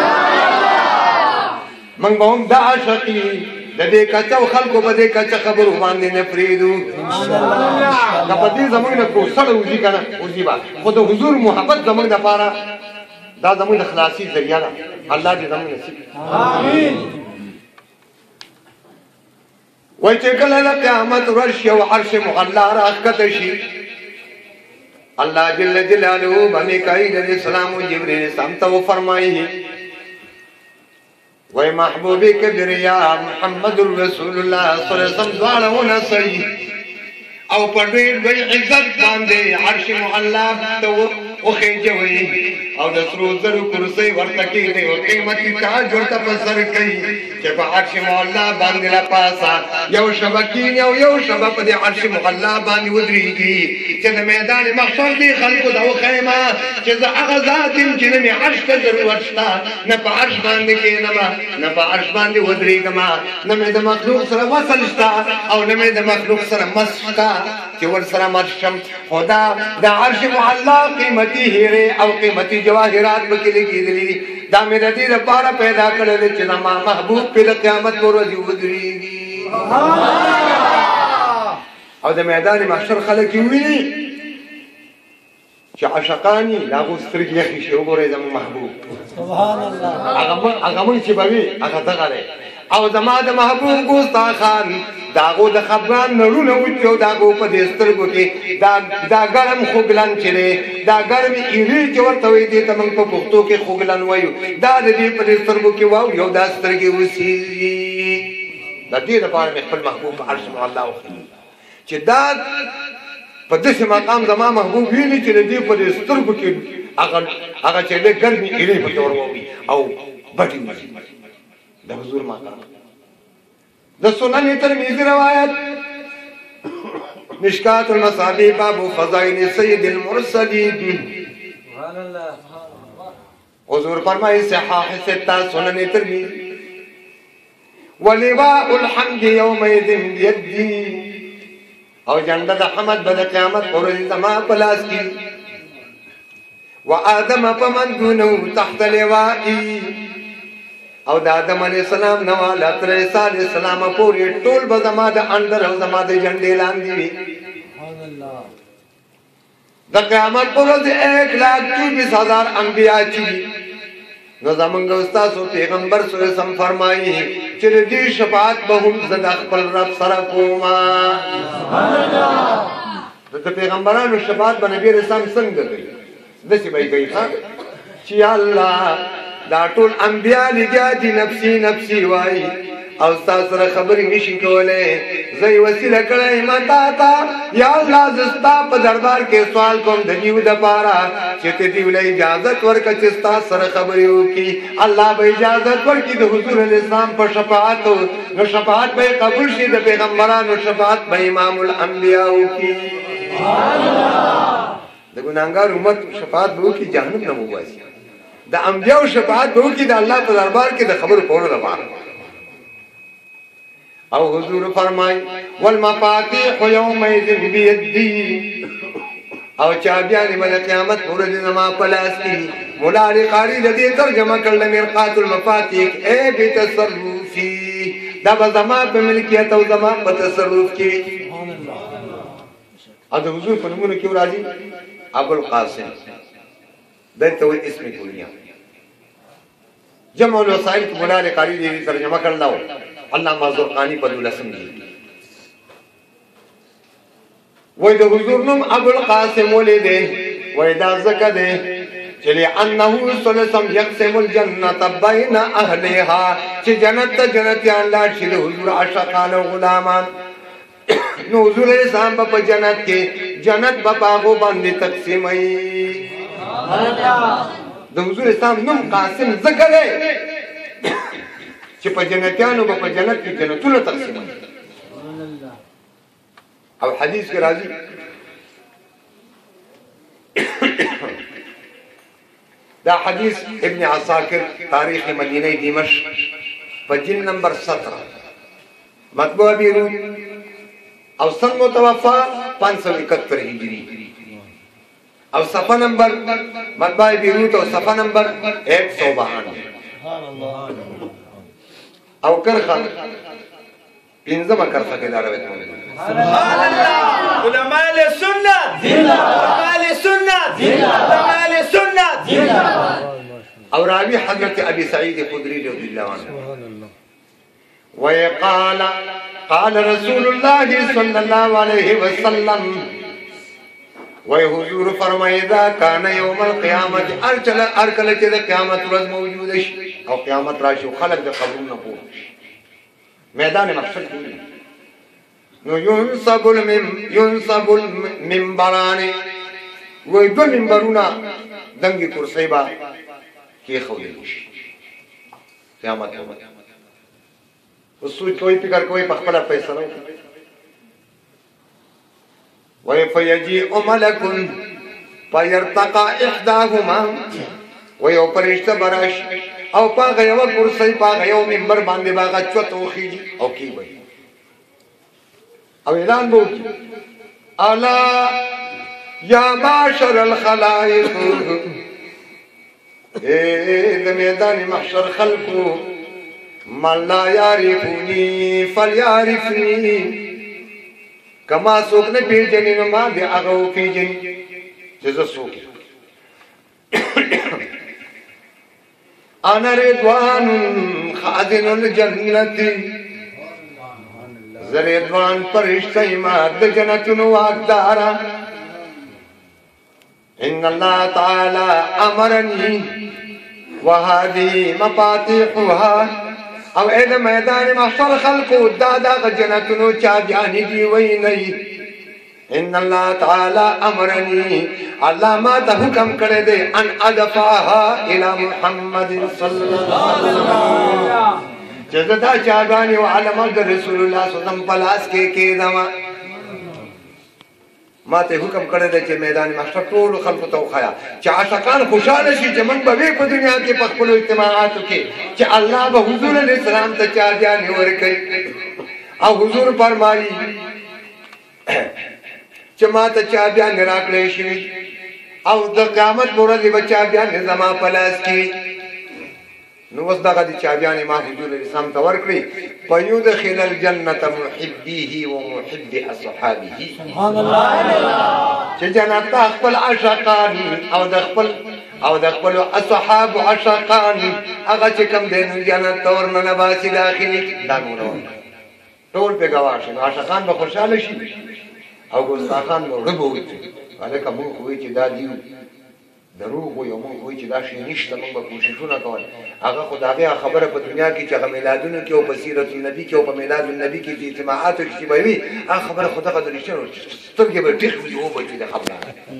موږ به هم دا عاشق یو د دې کچه او خلکو په دې کچه خبرو باندې نه پرېږدو. که په دې زموږ نه کوسړه وځي که نه وځي به خو د حضور محبت زموږ دپاره دا زموږ د خلاصي ذریعه ده. الله دې زموږ نصیب کړي. وایي چې کله د قیامت ورځ شي او عرش معلی راښکته شي الله جل جلاله به میکائیل علیه السلام و جبریل علیه السلام ته وفرمایي وای محبوب کبریا محمد رسول الله صلی الله علیه وسلم دواړه ونڅوي او په ډېر لوی عزت باندې عرش معلی ته وخېجوي او د سرو زرو کرسۍ ورته کېږدي او قیمتي تاج ورته په سر کوي چې په عرش معلی باندې له پاسه یو شبه کېني او یو شبه په دې عرش معلی باندې ودرېږي چې د میدان محشر دې خلکو ته وښیمه چې زه هغه ذات یم چې نه مې عرش ته ضرورت شته نه په عرش باندې کېنمه نه په عرش باندې ودرېږمه نه مې د مخلوق سره وصل شته او نه مې د مخلوق سره مس شته چې ورسره مس شم. خو دا د عرش معلی قیمتي هیرې او قیمتي جواهرات پکې لګېدلي دي. دا مې د دې لپاره پیدا کړی دی چې زما محبوب پې د قیامت په ورځ ودرېږي او د میدان محشر خلک یې وویني چې عاشقان یې د هغو سترګې یخې شي. وګورئ زموږ محبوب هغه موږ چې به وي هغه دغه دی او زما د محبوب ګستاخان د هغو د خفګان نړونه وچي او د هغو په دې سترګو کې دا ګرم خوږلن چې دی دا ګرمې ایرې چې ورته وایي دې ته موږ په پښتو کې خوږلن وایو دا د دې په دې سترګو کې واوري او دا سترګې وسېږي. د دې لپاره مې خپل محبوب په عرش معلی وښیي چې دا په داسې مقام زما محبوب ویني چې د دې په دې سترګو کې هغه چې دی ګرمې ایرې پکې ور واوري او بټې وځي د حضور مقام. د سنن ترمذی روایت مشکات المصابیح باب فضائل سید المرسلین حضور فرمائے صحاح ستہ سنن ترمذی ولواء الحمد یومئذ بیدی او جنډه د حمد بد قیامت پر زما پلاس کی وآدم فمن دونه تحت لوائي او د آدم علیہ السلام نو لتر عیسی علیہ السلام پورې ټول به زما د اندر او زما د جنډې لاندې وي. د قیامت پر ورځ 1,24,000 انبیا چې نو زمونږ استاد پیغمبر صلی الله علیه وسلم فرمایي چې دې شفاعت به هم زه د خپل رب سره کوم. د پیغمبرانو شفاعت به نبی رسول څنګه کوي داسې به کوي چې الله دا ټول انبیا لګیا دي نفسي نفسي وایي او تاسو سره خبرې نشي کولای زه یې وسیله کړی ما تا ته یا الله زه ستا په دربار کې سوال کوم د دیو دپاره چې ته دیو له اجازت ورکړه چې ستا سره خبرې وکړي. الله به اجازت ورکړي د حضور علیه السلام په شفاعت نو شفاعت به یې قبول شي د پیغمبرانو شفاعت به امام الانبیا وکړي. د ګناهګار امت شفاعت به وکړي جهنم نه وباسي. د انبیاء شفاعت به وکړي د الله په دربار کې د خبرو کولو لپاره. او حضور فرمای والمفاتيح يومئذ بيدي او چابیانی مل قیامت ورځ زما په لاس کې. مولا علی قاری د دې ترجمه کړل مرقات المفاتيح اے بتصرفي دا به زما په ملکیت او زما په تصرف کې. او د حضور په نومونو کې راځي ابو القاسم دته وي اسم کلیه جمع الوسائل کو مولا علی قاری دې ترجمه کړل علامہ زرقانی په دولسم کې وای د حضور نوم ابو القاسم ولیدې وای دا زکه دې چې لانه صلی الله علیه وسلم یقسم الجنه بین اهلها چې جنت ته جنتیان لاړ شي د حضور عاشقان او غلامان نو حضور اسلام په جنت کې جنت په هغه باندې تقسیمای. د حضور اسلام نوم قاسم ذکر دی چې په جنتیانو به په جنت کې جنتونه تقسیموي او حدیث کې راځي دا حدیث ابن عساکر تاریخ مدینه دمشق په جلد نمبر 17 مطبوع بیروت او سن متوفا 571 ہجری او صفحہ نمبر مطبوع بیروت او صفحہ نمبر 192 او کرخه پنځمه کرخه کې دا روایت موجود سبحان الله علماء السنت زندہ علماء السنت زندہ علماء السنت زندہ او راوی حضرت ابي سعيد الخدري رضي الله عنه وقال قال رسول الله صلى الله عليه وسلم وحضور فرمائے اذا كان يوم القيامه ارکل چې د قیامت ورځ موجود شي او قیامت راشي خلق د قبرونو په میدان محشر کې نو ينصب المنبران وې دو منبرونه دنګي کرسي با کې خولې شي قیامت اوس کوئی فکر کوئی په خپل فیصله وي فيجيء ملك فيرتقى احداهما ويو فرشتہ براش او پاغه یو کرسی پاغه یو منبر باندې باغه چوتو خيږي او کی وي او اعلان وو الا یا معاشر الخلائق اے د میدان محشر خلقو من لا يعرفني فليعرفني کما سوک نه پیژنې نو ما به هغه پیژنې چې زه سوک انا رضوان خازن الجنت زریدوان فرشتہ ما د جنتونو واقدارا ان الله تعالی امرني وهذه مفاتيحها او اې د میدان محشر خلقو دادا جنتونو چا بیان دی وای نه ان الله تعالی امرني الله ما ته حکم کړی دی ان ادفعها الى محمد صلی الله علیه وسلم چې دا چا غاني او علامه د رسول الله صلی الله علیه وسلم پلاس کې دما ما ته حکم کړی دی چې میدان محشر ټول خلقو ته وخایا چې عاشقان خوشاله شي چې موږ به په دنیا کې په خپل اجتماعاتو کې چې الله به حضور علیه السلام ته چا بیان ورکړي او حضور فرمایي چې ما ته چا بیان راکړی شي او د قیامت ورځ به چا بیان زما پلاس کې نو وس دغه د چا بیان ما حضور علیه السلام ته ورکړي فيدخل الجنه محبيه ومحب اصحابه سبحان الله چې جنت خپل عاشقان او د خپل اصحاب عاشقان هغه چې کوم دین جنت تور نه باسي داخلي دا نور ټول په گواشه عاشقان به خوشاله شي او ګستاخان ورغه وي الکه مونږ کوی چې دا دی دروغ وي مونږ کوی چې دا شی نشته مونږ به کوششونه کوو هغه خدای خبره په دنیا کې چې میلادونو کې او بصیرت النبی کې او په میلاد النبی کې د اجتماعاتو کې وي هغه خبره خدای قدر نشته سترګې به ټیک وي او به دې خبره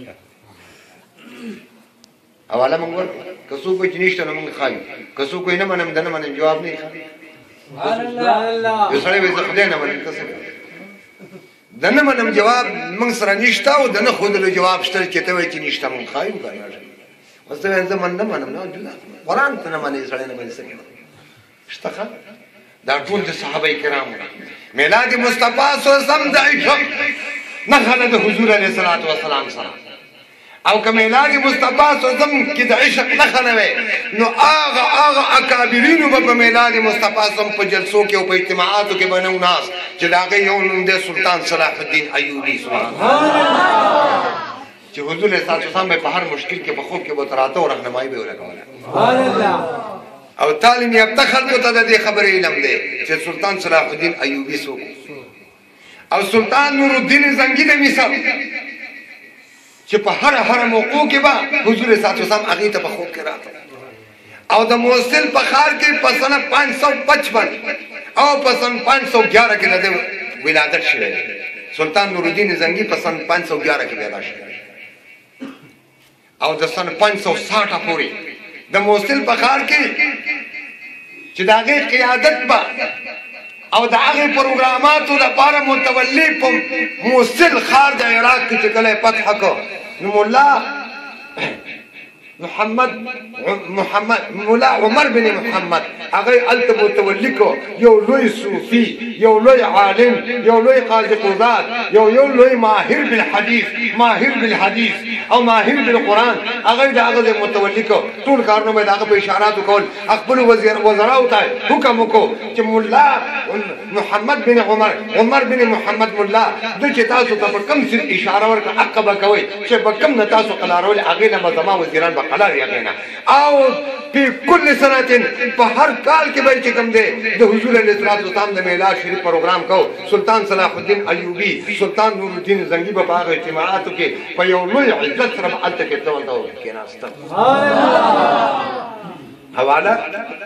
اواله مونږ کسو کوی چې نشته مونږ خایو کسو کوی نه منم دنه منم جواب نه سبحان الله یو سړی به خدای نه منم تاسو دنه منم جواب موږ سره نشته او دنه خود له جواب شته چې ته وایې چې نشته موږ خایو کنه وسته زه منم نه جدا قرآن ته نه منې سړی نه باندې سکه شته دا ټول د صحابه کرامو میلاد مصطفی صلی الله علیه وسلم د عشق نه خلد حضور علیه الصلاۃ والسلام سره او کمیلاد مصطفی صلی الله علیه وسلم کې د عشق نه خنوي نو هغه اکابرینو په میلاد مصطفی صلی الله علیه وسلم په جلسو کې او په اجتماعاتو کې بنو ناس چې داغه یو نوم د سلطان صلاح الدین ایوبی سبحان الله چې حضور صلی الله علیه وسلم په هر مشکل کې په خوب کې وتراته او راهنمایي به ورکوله سبحان الله او تعلیم یافته خلکو ته د خبرې علم دی چې سلطان صلاح الدین ایوبی سو او سلطان نور الدین زنگی د مصر چې په هر موقع کې با حضور صلی الله علیه وسلم هغه ته په خوب کې راته او د موصل په ښار کې په سنه 555 او په سنه 511 کې د ولادت شوه سلطان نور الدین زنگی په سنه 511 کې پیدا شو او د سنه 560 پورې د موصل په ښار کې چې د هغې قیادت به او د هغې پروګراماتو لپاره متولي په موصل ښار د عراق کې چې کله یې فتح کړ نو مولا عمر بن محمد هغه الته متولي کو یو لوی صوفي یو لوی عالم یو لوی قاضي قضات یو لوی ماهر بالحديث او ماهر بالقران هغه د هغه متولي کو ټول کارونه به هغه په اشارات کول خپل وزراو ته حکم وکړو چې مولا محمد بن عمر بن محمد مولا د چې تاسو ته کوم څه اشاره ورکړه عقبه کوي چې په کوم نه تاسو قلارول هغه نه مزما وزیران قلار یقینا او په کل سنه په هر کال کې به چې کوم دی د حضور علیه السلام د میلاد شریف پروګرام کو سلطان صلاح الدین ایوبی سلطان نور الدین زنگی په باغ اجتماعاتو کې په یو لوی عزت سره الته کې ډول کېناسته حواله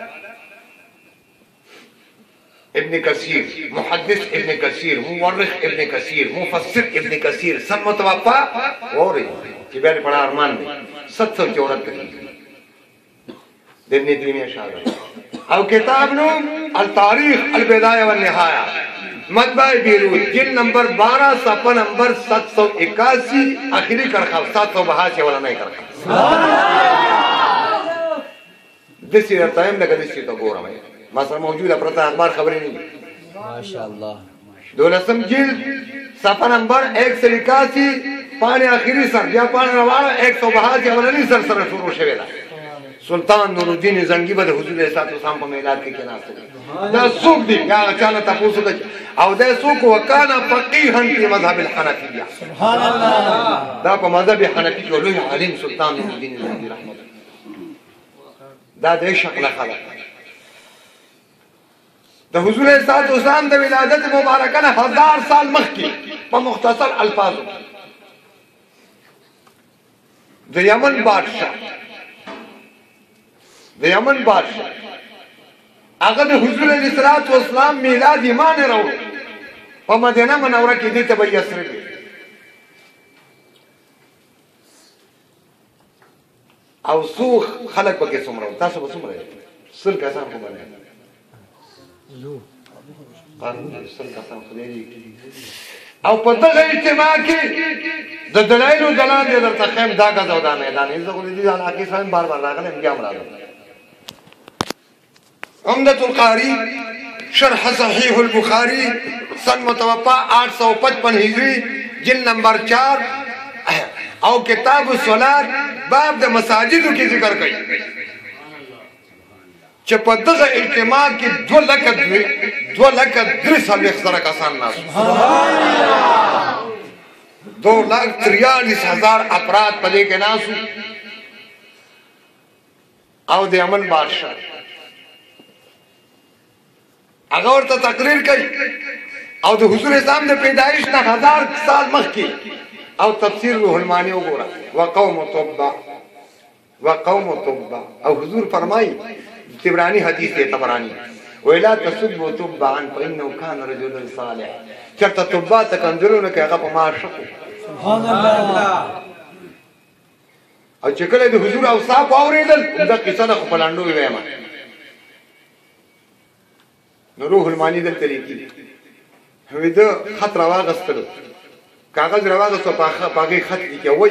ابن کثیر محدث ابن کثیر مورخ ابن کثیر مفسر ابن کثیر سب متوفا اور چې بیا په ارمان دی 774 د ابن تیمیه شاګرد او کتاب نوم التاریخ البدایه والنهایه مطبع بیروت جلد نمبر 12 صفحه نمبر 781 آخری کرخه 782 ولا نه کرخه د سیرت تایم لګه د سیرت ګورم ما سره موجوده پرته اخبار خبرې نه ماشاءالله 12 جلد صفحه نمبر 181 پانی آخری سر بیا پانی روانه 182 ولنی سر شروع شوی ده سلطان نور الدین زنگی به د حضور صلی الله علیه وسلم په میلاد کې کېناسته دا څوک دی یا اچانک تاسو ته او دا څوک وکانا فقيها فی مذهب الحنفیه سبحان الله دا په مذهب حنفی کې لوی عالم سلطان نور الدین زنگی رحمت دا د شکل خلق د حضور صلی الله علیه وسلم د ولادت مبارکه 1000 سال مخکې په مختصر الفاظو د یمن بادشاہ هغه د حضور علیه السلام میلاد ایمان راوړ په مدینه منوره کې دې ته به یثرب او څو خلک پکې څومره تاسو به څومره سل کسان په باندې سل کسان خدای او په دغه اجتماع کې د دلایل او دلال د درته خیم دا غزو دا میدان زه غوړي دي علاقه سم بار راغلم بیا مراد عمدة القاری شرح صحیح البخاری سن متوفا 855 ہجری جلد نمبر 4 او کتاب الصلاۃ باب د مساجدو کې ذکر کړي چې په دغه اجتماع کې 2,300,000 کسان ناس سبحان الله 2,43,000 افراد پدې کې ناسو او د یمن بادشاہ هغه ورته تقریر کوي او د حضور اسلام د پیدایش نه 1000 سال مخکې او تفسیر روح المانی وګوره وقوم طب او حضور فرمایي تبرانی حدیث دی تبرانی ویلا تسبوا تبعا فانه كان رجل صالح چرته تبع تکندلونه کې هغه په ما شکو سبحان الله او چې کله د حضور اوصاف اوریدل دا قصه نه خپلانډو ویما نو روح المانی دلته لیکي هوی دا خط راواغستلو کاغذ راواغستو پاګه خط لیکي وای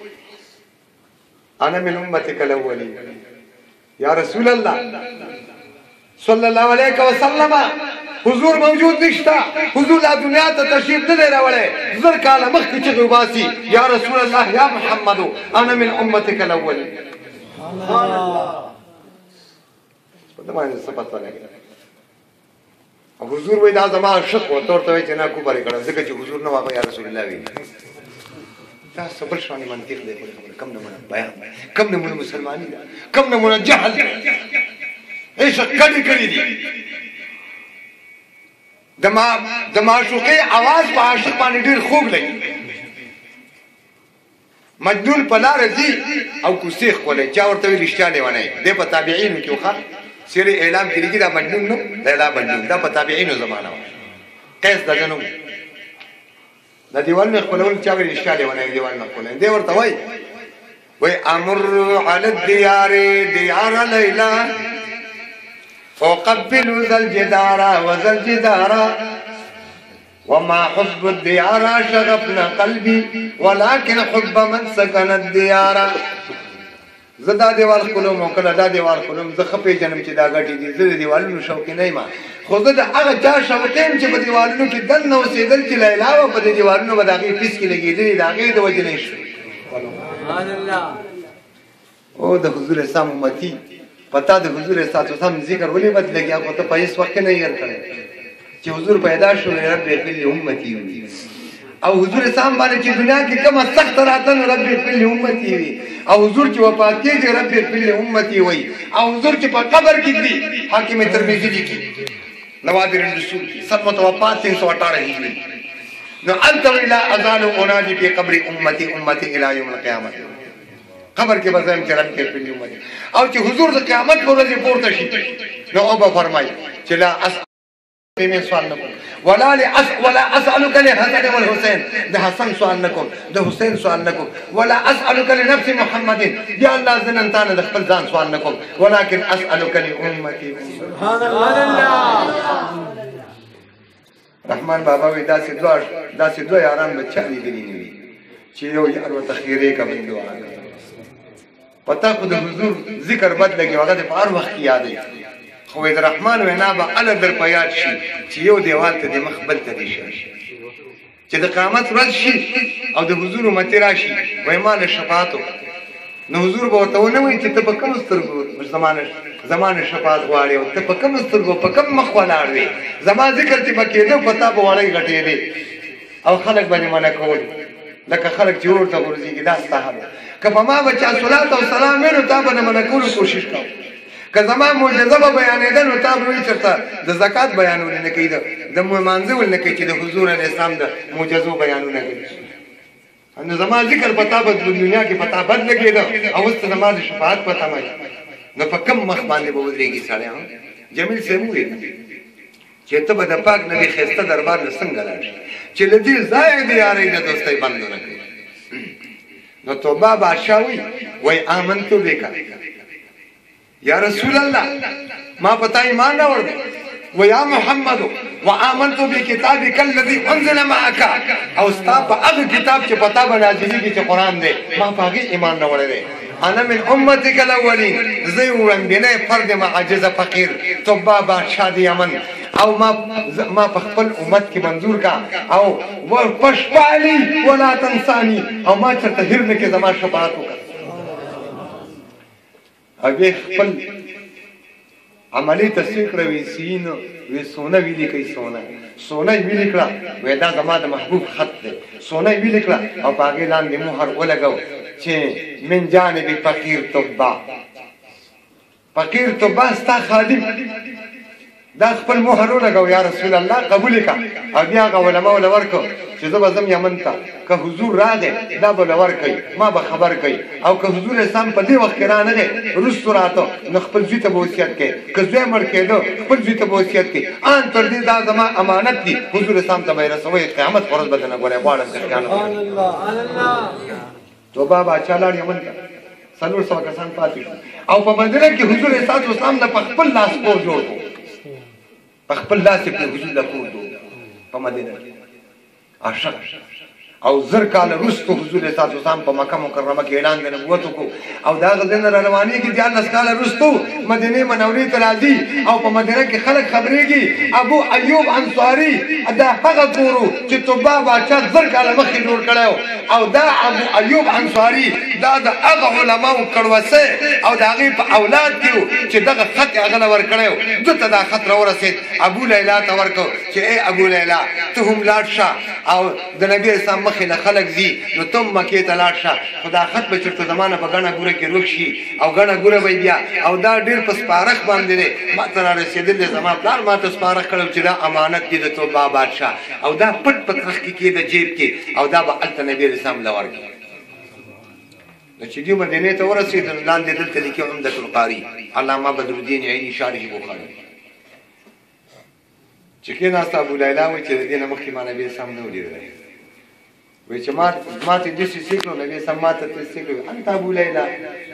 انا من امتك الاولين یا رسول الله صلی الله علیه وسلم حضور موجود نشتا حضور لا دنیا ته تشریف نه راوړي زر کاله مخکې چې غواسي یا رسول الله یا محمد انا من امتك الاولين الله په دې باندې څه پته لګي حضور وای دا زما شک و تورته چې نه کو پرې کړم ځکه چې حضور نه واغ یا رسول الله وی دا صبر شانی منطق دی کم نه بیان کم نه مسلمانی کم نه جهل ایش کړي دي د معشوقي आवाज په عاشق باندې ډیر خوب لګي مجنون په لار ځي او کوسیخ کولای چا ورته ویلشتانه ونه دی په تابعین کې وخت سیر اعلان کړي دا مجنون نو دا مجنون دا په تابعینو زمانہ قیس دغه نو د دیوال نه خپلول چا ویلشتانه ونه دیوال نه خپلول دی ورته وای وأمر على الديار ديار ليلى أقبل ذا الجدار وذا الجدار وما حب الديار شغفنا قلبي ولكن حب من سكن الديار زدا دیوال خلوم او کله دا دیوال خلوم زه خپې جنم چې دا غټي دي زه دیوالونو شوقي نه یم خو زه د هغه چا شوقیم چې په دیوالونو کې دننه اوسېدل چې لیلا او په دې دیوالونو به د هغې پیس کې لګېدلې د هغې د وجې نه شوې او د حضور اسلام امتي پتا د حضور اسلام ذکر ولې بد لګیا خو ته په هېڅ وخت کې نه یې کړی چې حضور پیدا شو رب کل امتي وي او حضور اسلام باندې چې دنیا کې کومه سخت راته نو رب کل امتي وي او حضور چې وفات کېږي رب کل امتي وي او حضور چې په قبر کې دي حاکم ترمذی لیکي نوادر الرسول سنة وفات 318 هجری نو انت الى ازال انادي في قبر امتي امتي الى يوم القيامه قبر کې بزم چې رب کل امتي او چې حضور د قیامت پر ورځ پورته شي نو او به فرمایي چې لا من سوال نکوم ولا اسألك لحسن والحسين ده حسن سوال نکوم ده حسين سوال نکوم ولا اسألك لنفس محمد يا الله زننتان ده خپل ځان سوال نکوم ولكن اسألك لأمتي سبحان الله رحمان بابا وی داسې دوه یاران به چا لیدلي نه وي چې یو یار ورته خیرې کوي دعا پتا خو د حضور ذکر بد لګي هغه د په هر وخت کې یادوي خو د رحمان وینا به اله در په یاد شي چې یو دیوال ته د مخ بل ته دې شي چې د قیامت ورځ شي او د حضور امتي راشي وایي ما له شفاعت نو حضور به ورته ونه وایي چې ته په کومو سترګو زمانه شفاعت غواړې او ته په کومو سترګو په کوم مخ ولاړ وې زما ذکر چې به کېده په تا به وړۍ غټېدې او خلک به دې منع کول لکه خلک چې ورته غورځېږي دا ستا حال که په ما به چا صلات او سلام وې نو تا به د منع کولو کوشش کوو که زما معجزه به بیانېده نو تا به وایي چېرته د زکات بیانول نه کوي د مانځه نه کوي چې د حضور علیه السلام د معجزو بیانونه کوي نو زما ذکر پتا به دنیا کې پتا بد لګېده او اوس زما د شفاعت پتا مای نو په کوم مخ باندې به ودرېږي سړی جمیل صاحب وویل چې ته به د پاک نبي ښایسته دربار له څنګه لاړ شي چې له دې ځایه د یارۍ د دوستۍ بند ونه کړي نو توبه بادشاه وایي آمنتو بک یا رسول الله ما پتا ایمان راوړ ويا محمد وآمنت بكتابك الذي انزل معك او ستا په هغه کتاب چې پتا به نازلېږي چې قرآن دی ما په هغې ایمان راوړی دی انا من امتك الاولین زه یو وړاندینی فرد معجزه فقیر توبه بادشاه د یمن او ما په خپل امت کې منظور کا او پشپالی ولا تنسانی او ما چېرته هیر نه کې زما شفاعت وکړه هغې خپل عملی تصویر کړه وی سین وی سونه ویلي کوي سونه یې ویلي کړه وی دا زما د محبوب خط دی سونه یې ویلي کړه او په هغې لاندې مهر ولګو چې من جانب فقیر طبا ستا خادم دا خپل مهر ولګو یا رسول الله قبول یې کړه او بیا هغه علماو له ورکړو چې زه به ځم یمن ته که حضور راغی دا به له ورکوي ما به خبر کوي او که حضور اسلام په دې وخت کې رانغی وروستو راته نو خپل زوی ته به وصیت کوي که زوی مړ کېده خپل زوی ته به وصیت کوي ان تر دې دا زما امانت دي حضور اسلام ته به یې رسوئ قیامت په ورځ به درنه ګورئ غواړم که خیانت توبه باچا لاړ یمن ته 400 کسان پاتې شو او په مدینه کې حضور اسلام د په خپل لاس کور جوړ کړو په خپل لاس یې په حضور له کور جوړ په مدینه کې عاشق او زر کال وروسته حضور اسلام په مکه مکرمه کې اعلان د نبوت وکړو او د هغه ځای نه راروانېږي 14 کاله وروسته مدینې منورې ته راځي او په مدینه کې خلک خبرېږي ابو ایوب انصاري دا هغه کور و چې توبه باچا زر کاله مخکې جوړ کړی او دا ابو ایوب انصاري دا د هغه علماو کړوسی او د هغې په اولاد کې و چې دغه خط یې هغه له ورکړی و ده ته دا خط راورسېد ابو لیلا ته ورکړو چې ای ابو لیلا ته هم لاړ شه او د نبي اسلام مخې له خلک ځي نو ته هم مکې ته لاړ شه خو دا خط به چېرته زما نه په ګڼه ګوره کې روک شي او ګڼه ګوره به بیا او دا ډېر په سپارښت باندې دی ما ته را رسېدل دی زما پلار ما ته سپارښت کړی چې دا امانت دی د توبه بادشاه او دا پټ په ترخ کې د جیب کې او دا به هلته نبي اسلام له ورکړي نو چې دوی مدینې ته ورسېدل لاندې دلته لیکي عمدة القاري علامه بدرالدین عیني شارح بخاري چې کېناسته ابو لیلا وایي چې د دې نه مخکې ما نبي اسلام نه و لیدلی وی چې ما ته داسې سیکلو نبي سم ما ته سیکلو انت ابو لیلا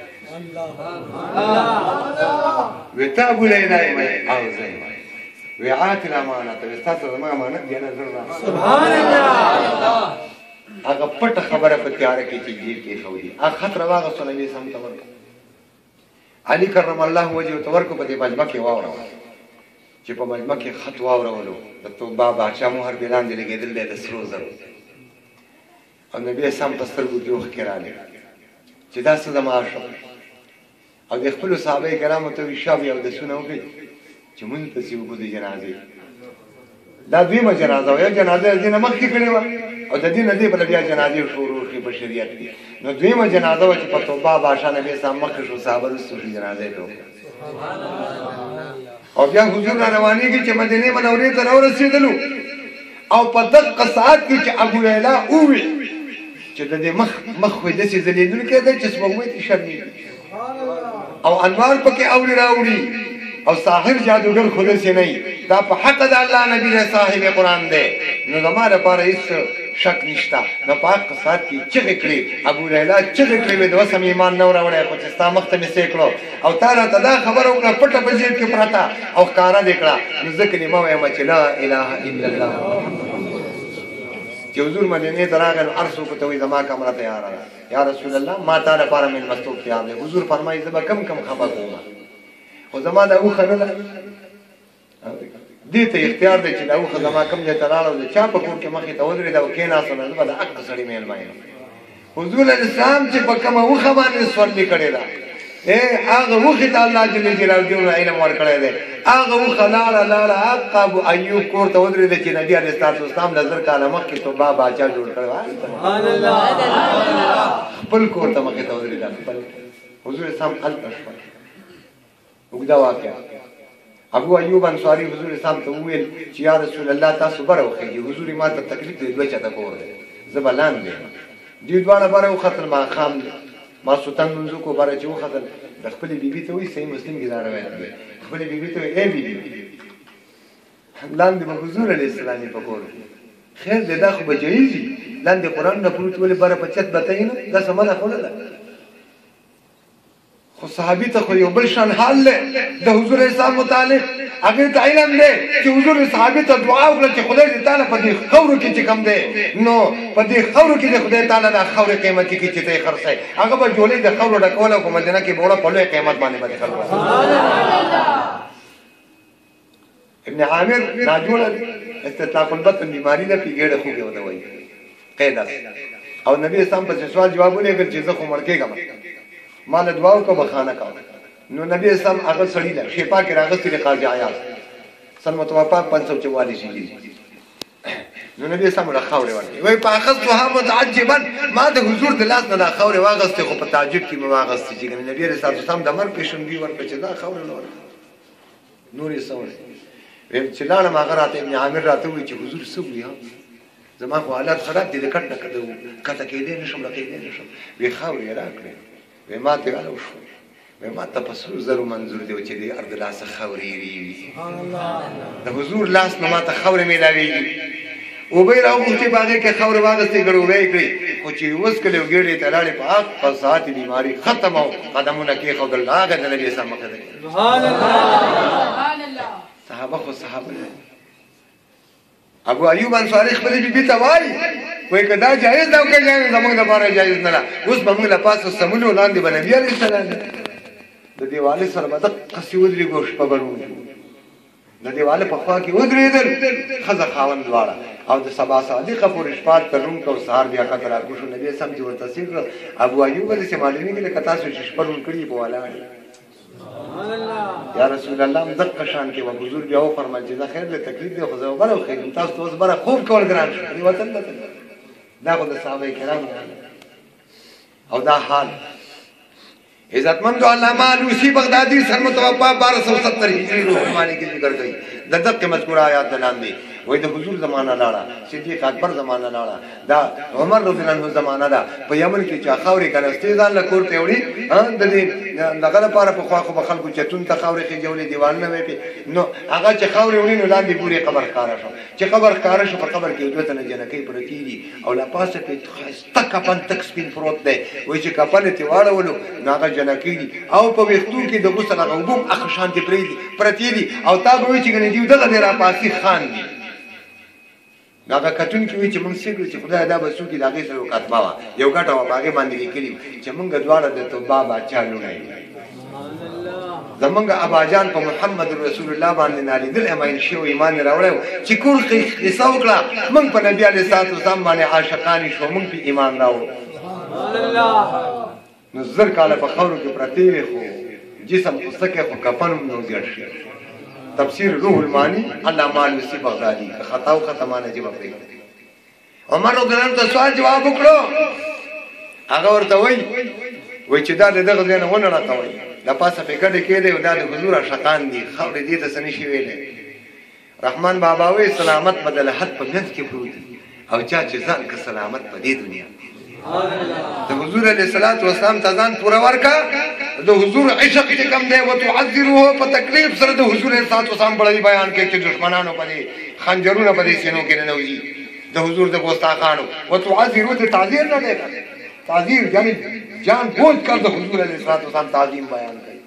وی ته ابو لیلا یې او زه وی عات الامانت وی ستاسو زما امانت دی نه زړه سبحان الله هغه پټه خبره په تیاره کې چې جیب کې خولي هغه خط راغستو نبي سم ته ورکړ علي کرم الله وجهه ته ورکو په دې مجمع کې واورو چې په مجمع کې خط واورولو د توبه بادشاه مهر بلان دی لګېدل دی د سرو زرو او نبي سم په سترګو کې اوښکې راغلې چې دا څه زما شو او د خپلو صحابه کرامو ته وي شابې اودسونه وکړي چې مونځ پسې وکړو د جنازې دا دویمه جنازه وه یو جنازه د دې نه مخکې کړې وه او د دې نه دې بله بیا جنازې شروع شوې په شریعت کې نو دویمه جنازه وه چې په توبه بادشاه نبي اسلام مخکې شو صحابه وروسته شو جنازې ته وکړه او بیا حضور را روانېږي چې مدینې منورې ته راورسېدلو او په دقه ساعت کې چې ابو لیلا ووي چې د دې مخ خو داسې ځلېدونکی دی چې سپوږمۍ ته شرمېږي او انوار پکې اوري راوړي او ساحر جادوګر خو داسې نه وي دا په حق د الله نبي دی صاحب قرآن دی نو زما لپاره هېڅ شک نشته نو په حق ساعت کې چغې کړې ابو لیلا چغې کړې وې د اوس هم ایمان نه راوړی خو چې ستا مخ ته مې سې کړو او تا راته دا خبره وکړه پټه په جیب کې پرته او ښکاره دې کړه نو زه کلمه وایم چې لا اله الا الله چې حضور مدینې ته راغی نو هر څوک ته وایي زما کمره تیاره ده یا رسول الله ما تا لپاره مېلمستوب تیار دی حضور فرمایي زه به کم خفه کوم خو زما دا اوښه نه ده دې ته اختیار دی چې دا اوښه زما کم ځای ته راړه د چا په کور کې مخې ته ودرېده او کېناستو نو زه به د حق سړي مېلمه یم حضور علیه السلام چې په کومه اوښه باندې سورلي کړې ده هغه اوښې ته الله جل جلاله علم ورکړی دی هغه اوښه لاړه حق ابو ایوب کور ته ودرېده چې نبي علیه السلام له 1000 کاله مخکې توبه باچا جوړ کړی خپل کور ته مخې ته ودرېده حضور اسلام هلته شول اوږده واقعه ابو ایوب انصاري حضور اسلام ته وویل چې یا رسول الله تاسو بره وخېږئ حضور ما ته تکلیف دی دوه چاته کور دی زه به لاندې یم دوی دواړه بره وختل ماښام ماسخوتن لمونځ کو بره چې وختل د خپلې بیبي ته وایي صحیح مسلم کې دا روایت دی خپلې بیبي ته وایي ای بیبي لاندې به حضور علیه السلام په کور خیر دی دا خو به جایز وي لاندې قرآن نه پروت ولې بره په چت به ته یې نه دا څه منع خو نه ده خو صحابي ته خو یو بل شان حال دی د حضور اسلام متعلق هغې ته علم دی چې حضور صحابي ته دعا وکړه چې خدای دې تعالی په دې خاورو کې چې کوم دی نو په دې خاورو کې دې خدای تعالی دا خاورې قیمتي کې چې ته یې خرڅوې هغه به جولۍ د خاورو ډکول او په مدینه کې به وړه په لوی قیمت باندې به دې خلکو ابن عامر ناجوړه استطلاق البطن بیماري ده پې ګېډه خوږې ورته وایي قید او نبي اسلام پسې سوال جواب ولېږل چې زه خو مړ کېږم ما له دعا وکړه بخانه کوه نو نبی اسلام هغه سړي له شفا کې راغستې د قاضي عیاض سن متوفا 544 هجري نو نبی اسلام له خاورې ورکړې وایي فاخذتها متعجبا ما د حضور د لاس نه دا خاورې واغستې خو په تعجب کې مې واغستې چې نبي علیه السلام د مرګ پیشنګي ورکړه چې دا خاورې نه ورکړه نور یې څه ورکړه چې لاړم هغه راته ابن عامر راته ووایي چې حضور څه وایي زما خو حالات خراب دي د کټ نه کته کېدی نه شم رقېدی نه شم وی خاورې یې راکړې وی ما ته غلو شو وی ما ته په سرو زرو منظور دی چې دې ارض لاسه خاورې وي د حضور لاس نه ما ته خاورې میلاوېږي اوبه یې راوغوښتې په هغې کې خاورې واغستې ګړوبه یې کړې خو چې وڅکلې او ګېډې ته لاړې په حق په ساعت بیماري ختم او قدمونه کېښودل هغه د نبي اسلام مخې ته صحابه خو صحابه ابو ایوب انصاري خپلې بیبي ته وایي وایي که دا جایز ده او که جایز زموږ دپاره جایز نه ده اوس به موږ له پاسه سمولو لاندې به نبي علیه السلام د دیوالې سره به دقسې ودرېږو او شپه به لمونځ د دیواله په خوا کې ودرېدل ښځه خاوند دواړه او د سبا صادقه پورې شپه ته لمونځ او سهار بیا ښکته راکوز شو نبي اسلام چې ورته څه کړل ابو ایوب داسې معلومېږي لکه تاسو چې شپه لمونځ کړي په ولاړ یا رسول الله دقه شان کې و حضور بیا وفرمایل چې دا خیر دی تکلیف دی خو زه بره وخېږم تاسو ته اوس بره خوب کول ګران شو دې وطن ته دا خو د صحابه کرامو او دا حال عزتمند علامه لوسی بغدادي سن متوفا 1270 هجری روح مانی کی ذکر گئی د دقه مذکور آیات لاندې وای د حضور زمانہ لاړه صدیق اکبر زمانہ لاړه دا عمر رضی الله عنه زمانہ دا په یمن کې چا خاورې کنه ځان له کور ته وړي د دې دغه لپاره په خوا خو خلکو چتون ته خاورې کې جوړې دیوال نه وي نو هغه چې خاورې وړي نو لاندې پوری قبر ښکارا شو چې قبر ښکارا شو په قبر کې دوه تنه جنکې پرتی دي او لا پاسه په خسته کفن تک سپین پروت دی وای چې کفن ته واړولو هغه جنکې دي او په وختو کې د غسل غوبم اخشان ته پرتی دي او تا به وی چې ګنې دی دغه را پاسي خان دي هغه کتون کې وی چې موږ سیګو چې خدای دا به سوکي دغه سره کتبا وا یو ګټه وا باغې باندې لیکلی چې موږ دواړه د توبه بچا لونه زمونږ اباجان په محمد رسول الله باندې نالیدل امین شو ایمان راوړل چې کور کې قصه وکړه موږ په نبی علیه الصلاه والسلام باندې عاشقان شو موږ په ایمان راوړو نو زر کاله په خورو کې پرتی خو جسم خصکه خو کفنم نو زیات شي تفسیر روح المانی علامه الوسی بغدادي خطا او ختمانه جواب دی عمر رضی الله عنه سوال جواب وکړو هغه ورته وای چې دا دغه ځای نه ونه راځوي د پاسه فکر کې دی دا د حضور شقان دي خورې دې ته سنشي ویلې رحمان بابا وی سلامت بدل حد په منځ کې پروت او چا چې ځان که سلامت په دې دنیا د حضور علیه الصلاۃ والسلام تزان پورا ورکا د حضور عشق چې کم دی وتعذروه په تکلیف سره د حضور علیه الصلاۃ والسلام بڑی بیان کې چې دشمنانو باندې خنجرونه باندې سينو کې نه وځي د حضور د ګستاخانو وتعذروه ته تعذير نه دی تعذير یعنی جان بوج کر د حضور علیه الصلاۃ والسلام تعظیم بیان کوي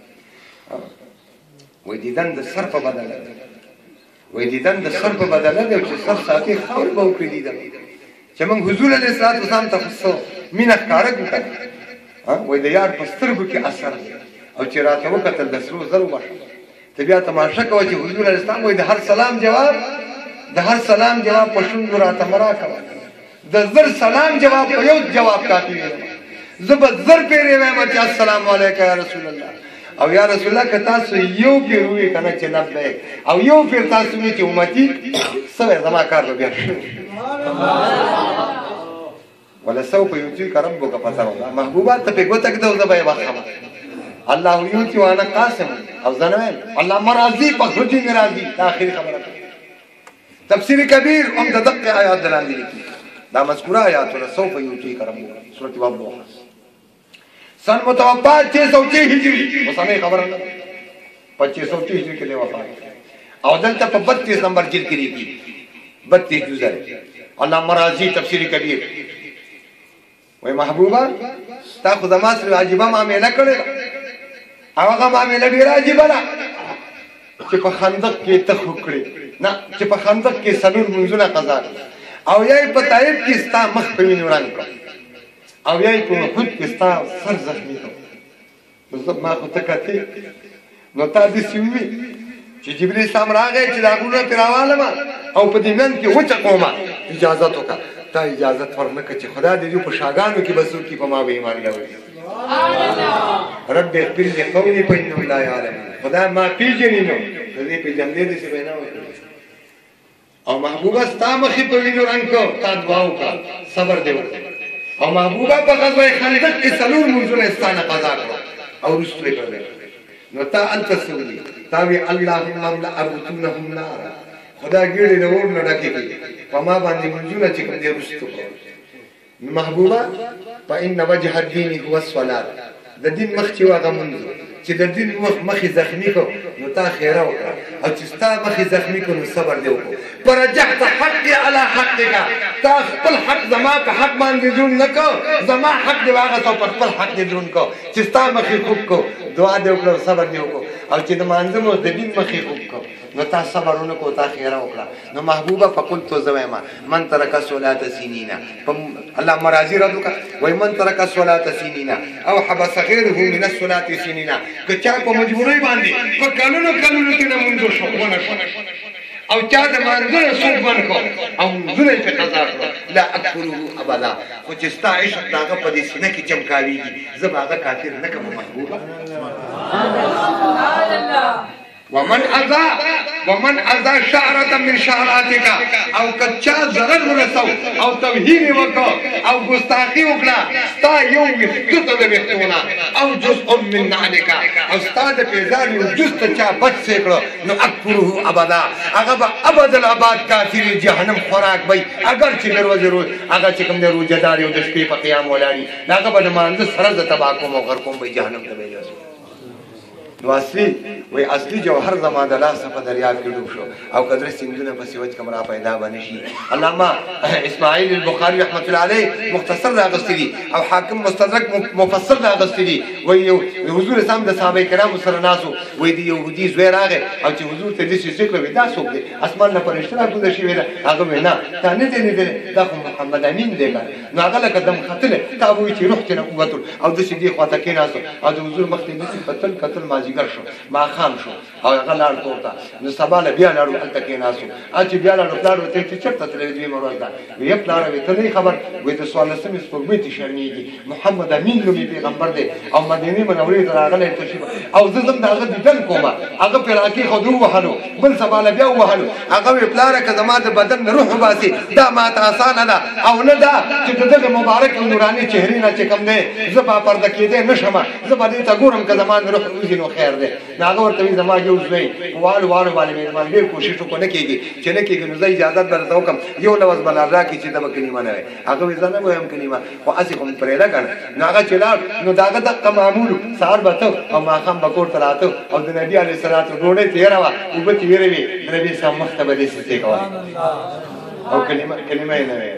وې دیدن د سر په بدل وې دیدن د سر په بدل دی چې سر ساتي خور به وکړي دیدن چې موږ حضور علیه الصلاۃ والسلام تفسو مینه کارګ وکړ وې د یار په سترګو کې اثر او چې راته وکتل د سرو زرو باشه ته بیا تماشا کوي چې حضور علیه السلام وې د هر سلام جواب په شونډو راته مرا کوي د زر سلام جواب په یو جواب کافي دی زبر زر پیری وایم چې السلام علیکم یا رسول الله او یا رسول الله که تاسو یو پیر وی کنه چې لبیک او یو پیر تاسو وی چې امتی سوې زما کار به بیا ولا سوف يعطيك ربك فترضى محبوبات ته په ګوته کې د زبې واخمه الله یوتی وانا قاسم او زنوین الله مرضی په خودی ناراضی اخري خبره تفسیر کبیر هم د دقه آیات دلاندې لیکي دا مذکوره آیات له سوف یوتی ربک سورۃ وابلوح سن متوفا 606 هجری وسمه خبره نه 2506 هجری کې دی وفات او دلته په 32 نمبر جلد کې لیکي 32 جزء الله مرضی تفسیر کبیر وای محبوبا تا خدای ما سره عجيبه معاملې کړې هغه معاملې ډېر عجيبه ده چې په خندق کې ته وکړې نه چې په خندق کې سلور منځونه قضا او یې په طائف کې ستا مخ په وینو رنگ او یې په خود کې ستا سر زخمی نو ما خو ته کته نو تا دې سیوي چې جبرئیل سلام راغی چې دا ګوره پیراواله ما او په دې نن کې وچه کومه اجازه توکا تا اجازه ورنکه چې خدا دې په شاګانو کې بسو کې په ما به ایمان لري رب اغفر لي قولي فإنهم لا يعلمون خدا ما پیژنې نو دې په جملې دې څه وینا وکړي او محبوبه ستا مخې په وینو رنګ کو تا دعا وکړه صبر دې وکړه او محبوبه په غزوه خندق کې سلور منځونه ستانه قضا کړه او رسول کړه نو تا انت سوي تا وی اللهم املا ابتونهم نار خدا ګړې د اور نه ډکې په ما باندې منځونه چې کوم دې رسول محبوبه فإن وجه الدين هو الصلاة د دین مخ چې واغه منځ چې د دین مخ زخمی کو نو تا خیره وکړه او چې ستا مخ زخمی کو نو صبر دی وکړه فرجحت حق على حقك تا خپل حق زما په حق باندې ځون نکو زما حق دی واغه تو پر خپل حق دی ځون کو چې ستا مخ خوب کو دعا دی وکړه صبر دی وکړه او چې د مانځمو د دین مخ خوب کو نو تا صبرونه کو تا خیره وکړه نو محبوبه فقلت زویما من ترک صلاه سنینا الله مرضی را دوکا وای من ترک صلاه سنینا او حبس غیره من الصلاه سنینا که چا په مجبورۍ باندې په کلونو کې نه مونږ شو ونه او چا د مانځره سود ورکو او زره په قضا کړو لا اکفره ابدا خو چې ستا عشق داغه په دې سینه کې چمکاویږي زباغه کافر نه کوم محبوبه ومن اذا ومن ازا شعره من شعراتك او کچا ضرر ورسو او توهین وکړه او ګستاخی وکړه ستا یو وختو د وختونه او جزء من نعلك او ستا د پیزار یو جز ته چا بچ سیکړه نو اکفره ابدا هغه به ابد الاباد کافر جهنم خوراک وي اگر چې دروازه روز هغه چې کوم د روزدار یو د شپې په قیام ولاړی هغه به د مانځه سره د تباکو مو غر کوم به جهنم ته ویل نو اصلي جوهر زما د لاسه په دریاب کې ډوب شو او قدر سیندونه په سیوج کمرا پیدا باندې شي علامه اسماعیل البخاری رحمت الله علیه مختصر راغستلی او حاکم مستدرک مفصل راغستلی وی حضور اسلام د صحابه کرام سره ناسو وی دی يهودي زوی راغی او چې حضور ته دې څه کړو دا څوک دی اسمان نه فرشته راغله شي ویل هغه نه تا نه دی دا محمد امین دی نو هغه لکه دم خطله تا وی چې روح ته قوت او د دې خواته کې ناسو او د حضور مخته دې قتل ماجی ګر شو ما خام شو او هغه لاړ کوته نو سبا له بیا لاړو الته کې ناسو چې بیا لاړو ته چې چرته تلې دې مروز دا یې پلان وي ته نه خبر وې د سوال سمې سپوږمۍ ته شرمېږي محمد امین نومي پیغمبر دی او مدینه منورې ته راغلی تشریف او زه زم دا هغه دیدن کوم هغه په راکې خو دوه وهلو بل سبا له بیا وهلو هغه پلان که زما د بدن روح وباسي دا ماته اسانه ده او نه دا چې دغه مبارک نوراني چهره نه چې کوم دی زه په پرده کې دې نشم زه به دې ته ګورم که زما روح وځي نو خیر دی هغه ورته زما یو ځای والو باندې مې ډېر کوشش وکړ کېږي چې نه کېږي نو زه اجازه درته وکم یو لوز بل راکې چې د کلمه نه وي هغه زنه وایم کلمه خو اسی کوم پرې لګن نو هغه چې لاړ نو داغه د معمول سار بته او ما خام بکور تراته او د نبی علی صلوات ډوډۍ تیرا وا او به تیروي د نبی سم مختبه دې څه کوي او کلمه نه وي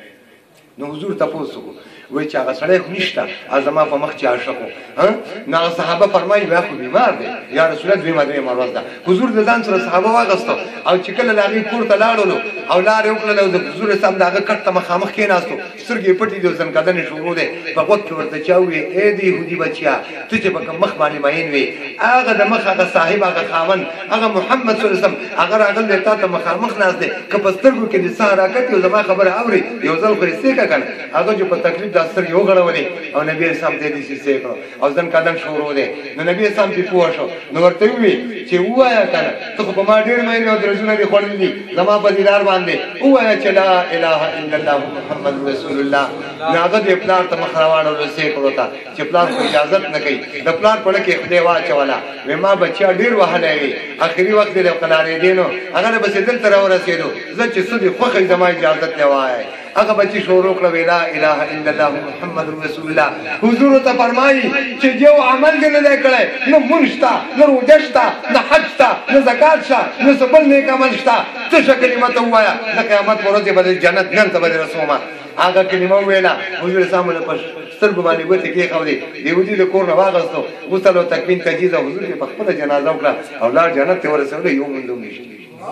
نو حضور تاسو وای چې هغه سړی خو نشته ازما په مخ چې عاشق ها نو صحابه فرمایي واخو بیمار دی یا رسول الله دوی مرز ده حضور د ځان سره صحابه واغستو او چې کله لاغي کور ته لاړو او لار یو کله د حضور سم داغه کټه مخامخ کې ناستو سترګې پټې د ځن کدن شروع ده په وخت ورته چاوي اې دی يهودي بچیا ته چې په مخ باندې ماین وي هغه د مخ هغه صاحب هغه خاون هغه محمد صلی الله علیه وسلم هغه راغل ته ته مخامخ ناست دي که په سترګو کې د سهار حرکت یو زما خبره اوري یو ځل خو یې څه کنه هغه چې په تکلیف د اثر یو غړولې او نبی اسلام ته دې څه کړو او ځن کدن شروع ده نو نبی اسلام په پوه شو نو ورته وی چې وایا کنه ته په ما ډیر مې او درځونه دي خورلې زما په دیدار باندې وایا چې لا اله الا الله محمد رسول الله هغه دې پلان ته مخروانو له کړو تا چې پلان کو اجازه نه کوي د پلان په لکه خدای واچولا وما بچا ډیر وهلې وي اخري وخت دې قلارې دینو هغه به سیدل تر ورسېدو زه چې سدي خوخه زما اجازه نه وای هغه بچی شروع کړو لا اله الا الله محمد رسول الله حضور ته فرمایي چې جو عمل نه کړي نو منشتا نو روجشتا نو حجتا نو زکات شتا نو سبل نیک عمل شتا څه شکل مت وایا د قیامت ورځ به جنت نن ته به رسومه هغه کلمه ویلا حضور سامنے پر سترګو باندې وته کې خو دې يهودي له کور نه واغستو غسل او تکبین تجهیز حضور په خپل جنازه وکړه او لا جنت ته ورسول یو مندوم نشته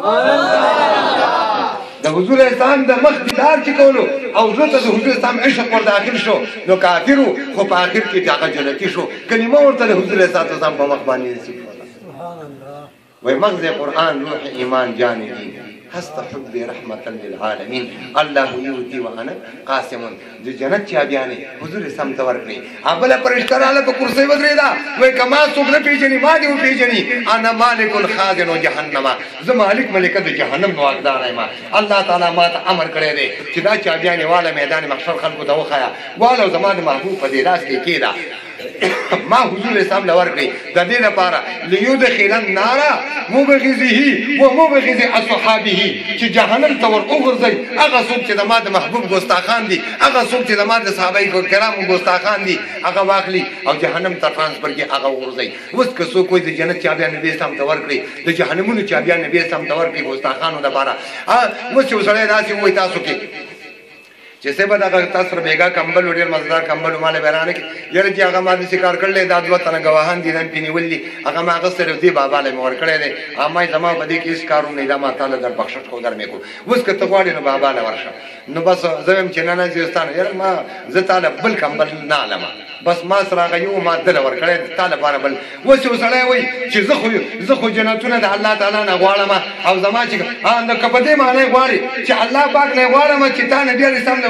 د حضور اسلام د مخ دیدار چې کولو او زه ته د حضور اسلام عشق ور داخل شو نو کافرو خو په اخر کې هغه جنتی شو کلمه ورته حضور اسلام په مخ باندې سبحان الله وای مغز قرآن روح ایمان جان دین هست حب رحمت للعالمین الله یوتی وانا قاسم د جنت چا بیانې حضور سم تور کړی ابل پرشتراله په کرسي ودرېدا وای کما څوک نه پیژني ما دی پیژني انا مالک الخازن جهنم ز مالک ملک د جهنم واقدار یم الله تعالی ما ته امر کړی دی چې دا چا بیانې والا میدان محشر خلکو ته وخایا والو زمانه محبوب په دې لاس کې کېدا ما حضور اسلام لور کړی د دې لپاره ليدخل النار مبغضه ومبغض اصحابه چې جهنم ته ور وګرځي هغه څوک چې د ما د محبوب ګستاخان دي هغه څوک چې د ما د صحابه کرامو ګستاخان دي هغه واخلي او جهنم ته ترانسفر کې هغه وګرځي اوس که څوک د جنت چا بیان نبی اسلام ته ور کړی د جهنمونو چا بیان نبی اسلام ته ور کړی ګستاخانو لپاره اوس چې وسړی راشي وای تاسو کې چې څه به دا تاسو بیګا کمبل ډیر مزدار کمبل مال بیرانه کې یره چې هغه ما د شکار کړل دا دوه تنه غواهان دي نن پینولې هغه ما هغه سره دی بابا له مور کړی دی اما زما په دې کې هیڅ کارونه نه ما تعالی در بخښت کو در مې کو اوس که ته غواړې نو بابا له ورشه نو بس زم چې نه زیستانه یره ما زه تعالی بل کمبل نه علما بس ما سره غيو ما دل ور کړی تعالی بار بل وڅ وسړی وای چې زه خو جنتونه د الله تعالی نه غواړم او زما چې دا کپدې معنی غواړي چې الله پاک نه غواړم چې تا نبی اسلام نه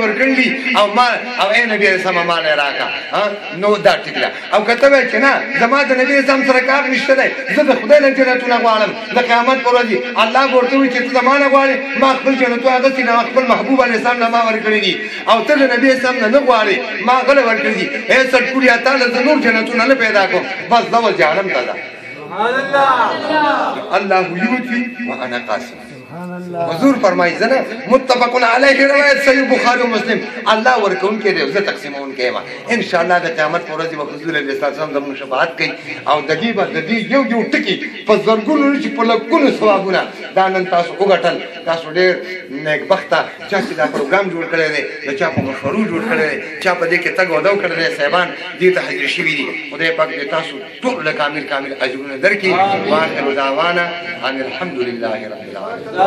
ورکړلی او ما او اے نبی اسلام مال راکا نو دا ټیکلا او کته وای چې نه زما د نبی اسلام سره کار نشته دی زه د خدای نه جنتونه غواړم د قیامت پر ورځ الله ورته وی چې ته زمانه غواړې ما خپل جنتو هغه چې نه خپل محبوب علی السلام نه ما ورکړی دي او ته د نبی اسلام نه غواړې ما غل ورکړی دي اے سټکوریا تعالی د نور جنتونه نه پیدا کوم بس دا جهنم ته ده سبحان الله یوتی وانا قاسم حضور فرمایي زنه متفق علیه روایت صحیح بخاری و مسلم الله ورکون کې دی زه تقسیمون کېما ان شاء الله د قیامت پر ورځ به حضور علیه السلام زموږ شفاعت کوي او د دې بعد د دې یو ټکی په زرګونو چې په لکونو ثوابونه دا نن تاسو وګټل تاسو ډېر نیک بخته چې دا پروګرام جوړ کړی دی د چا په مشورو جوړ کړی دی چا په دې کې تګ ودو کړی دی صاحبان دې ته حاضر شوي دي خدای پاک دې تاسو ټول کامل اجرونه درکړي واخر دعوانا ان الحمد لله رب العالمين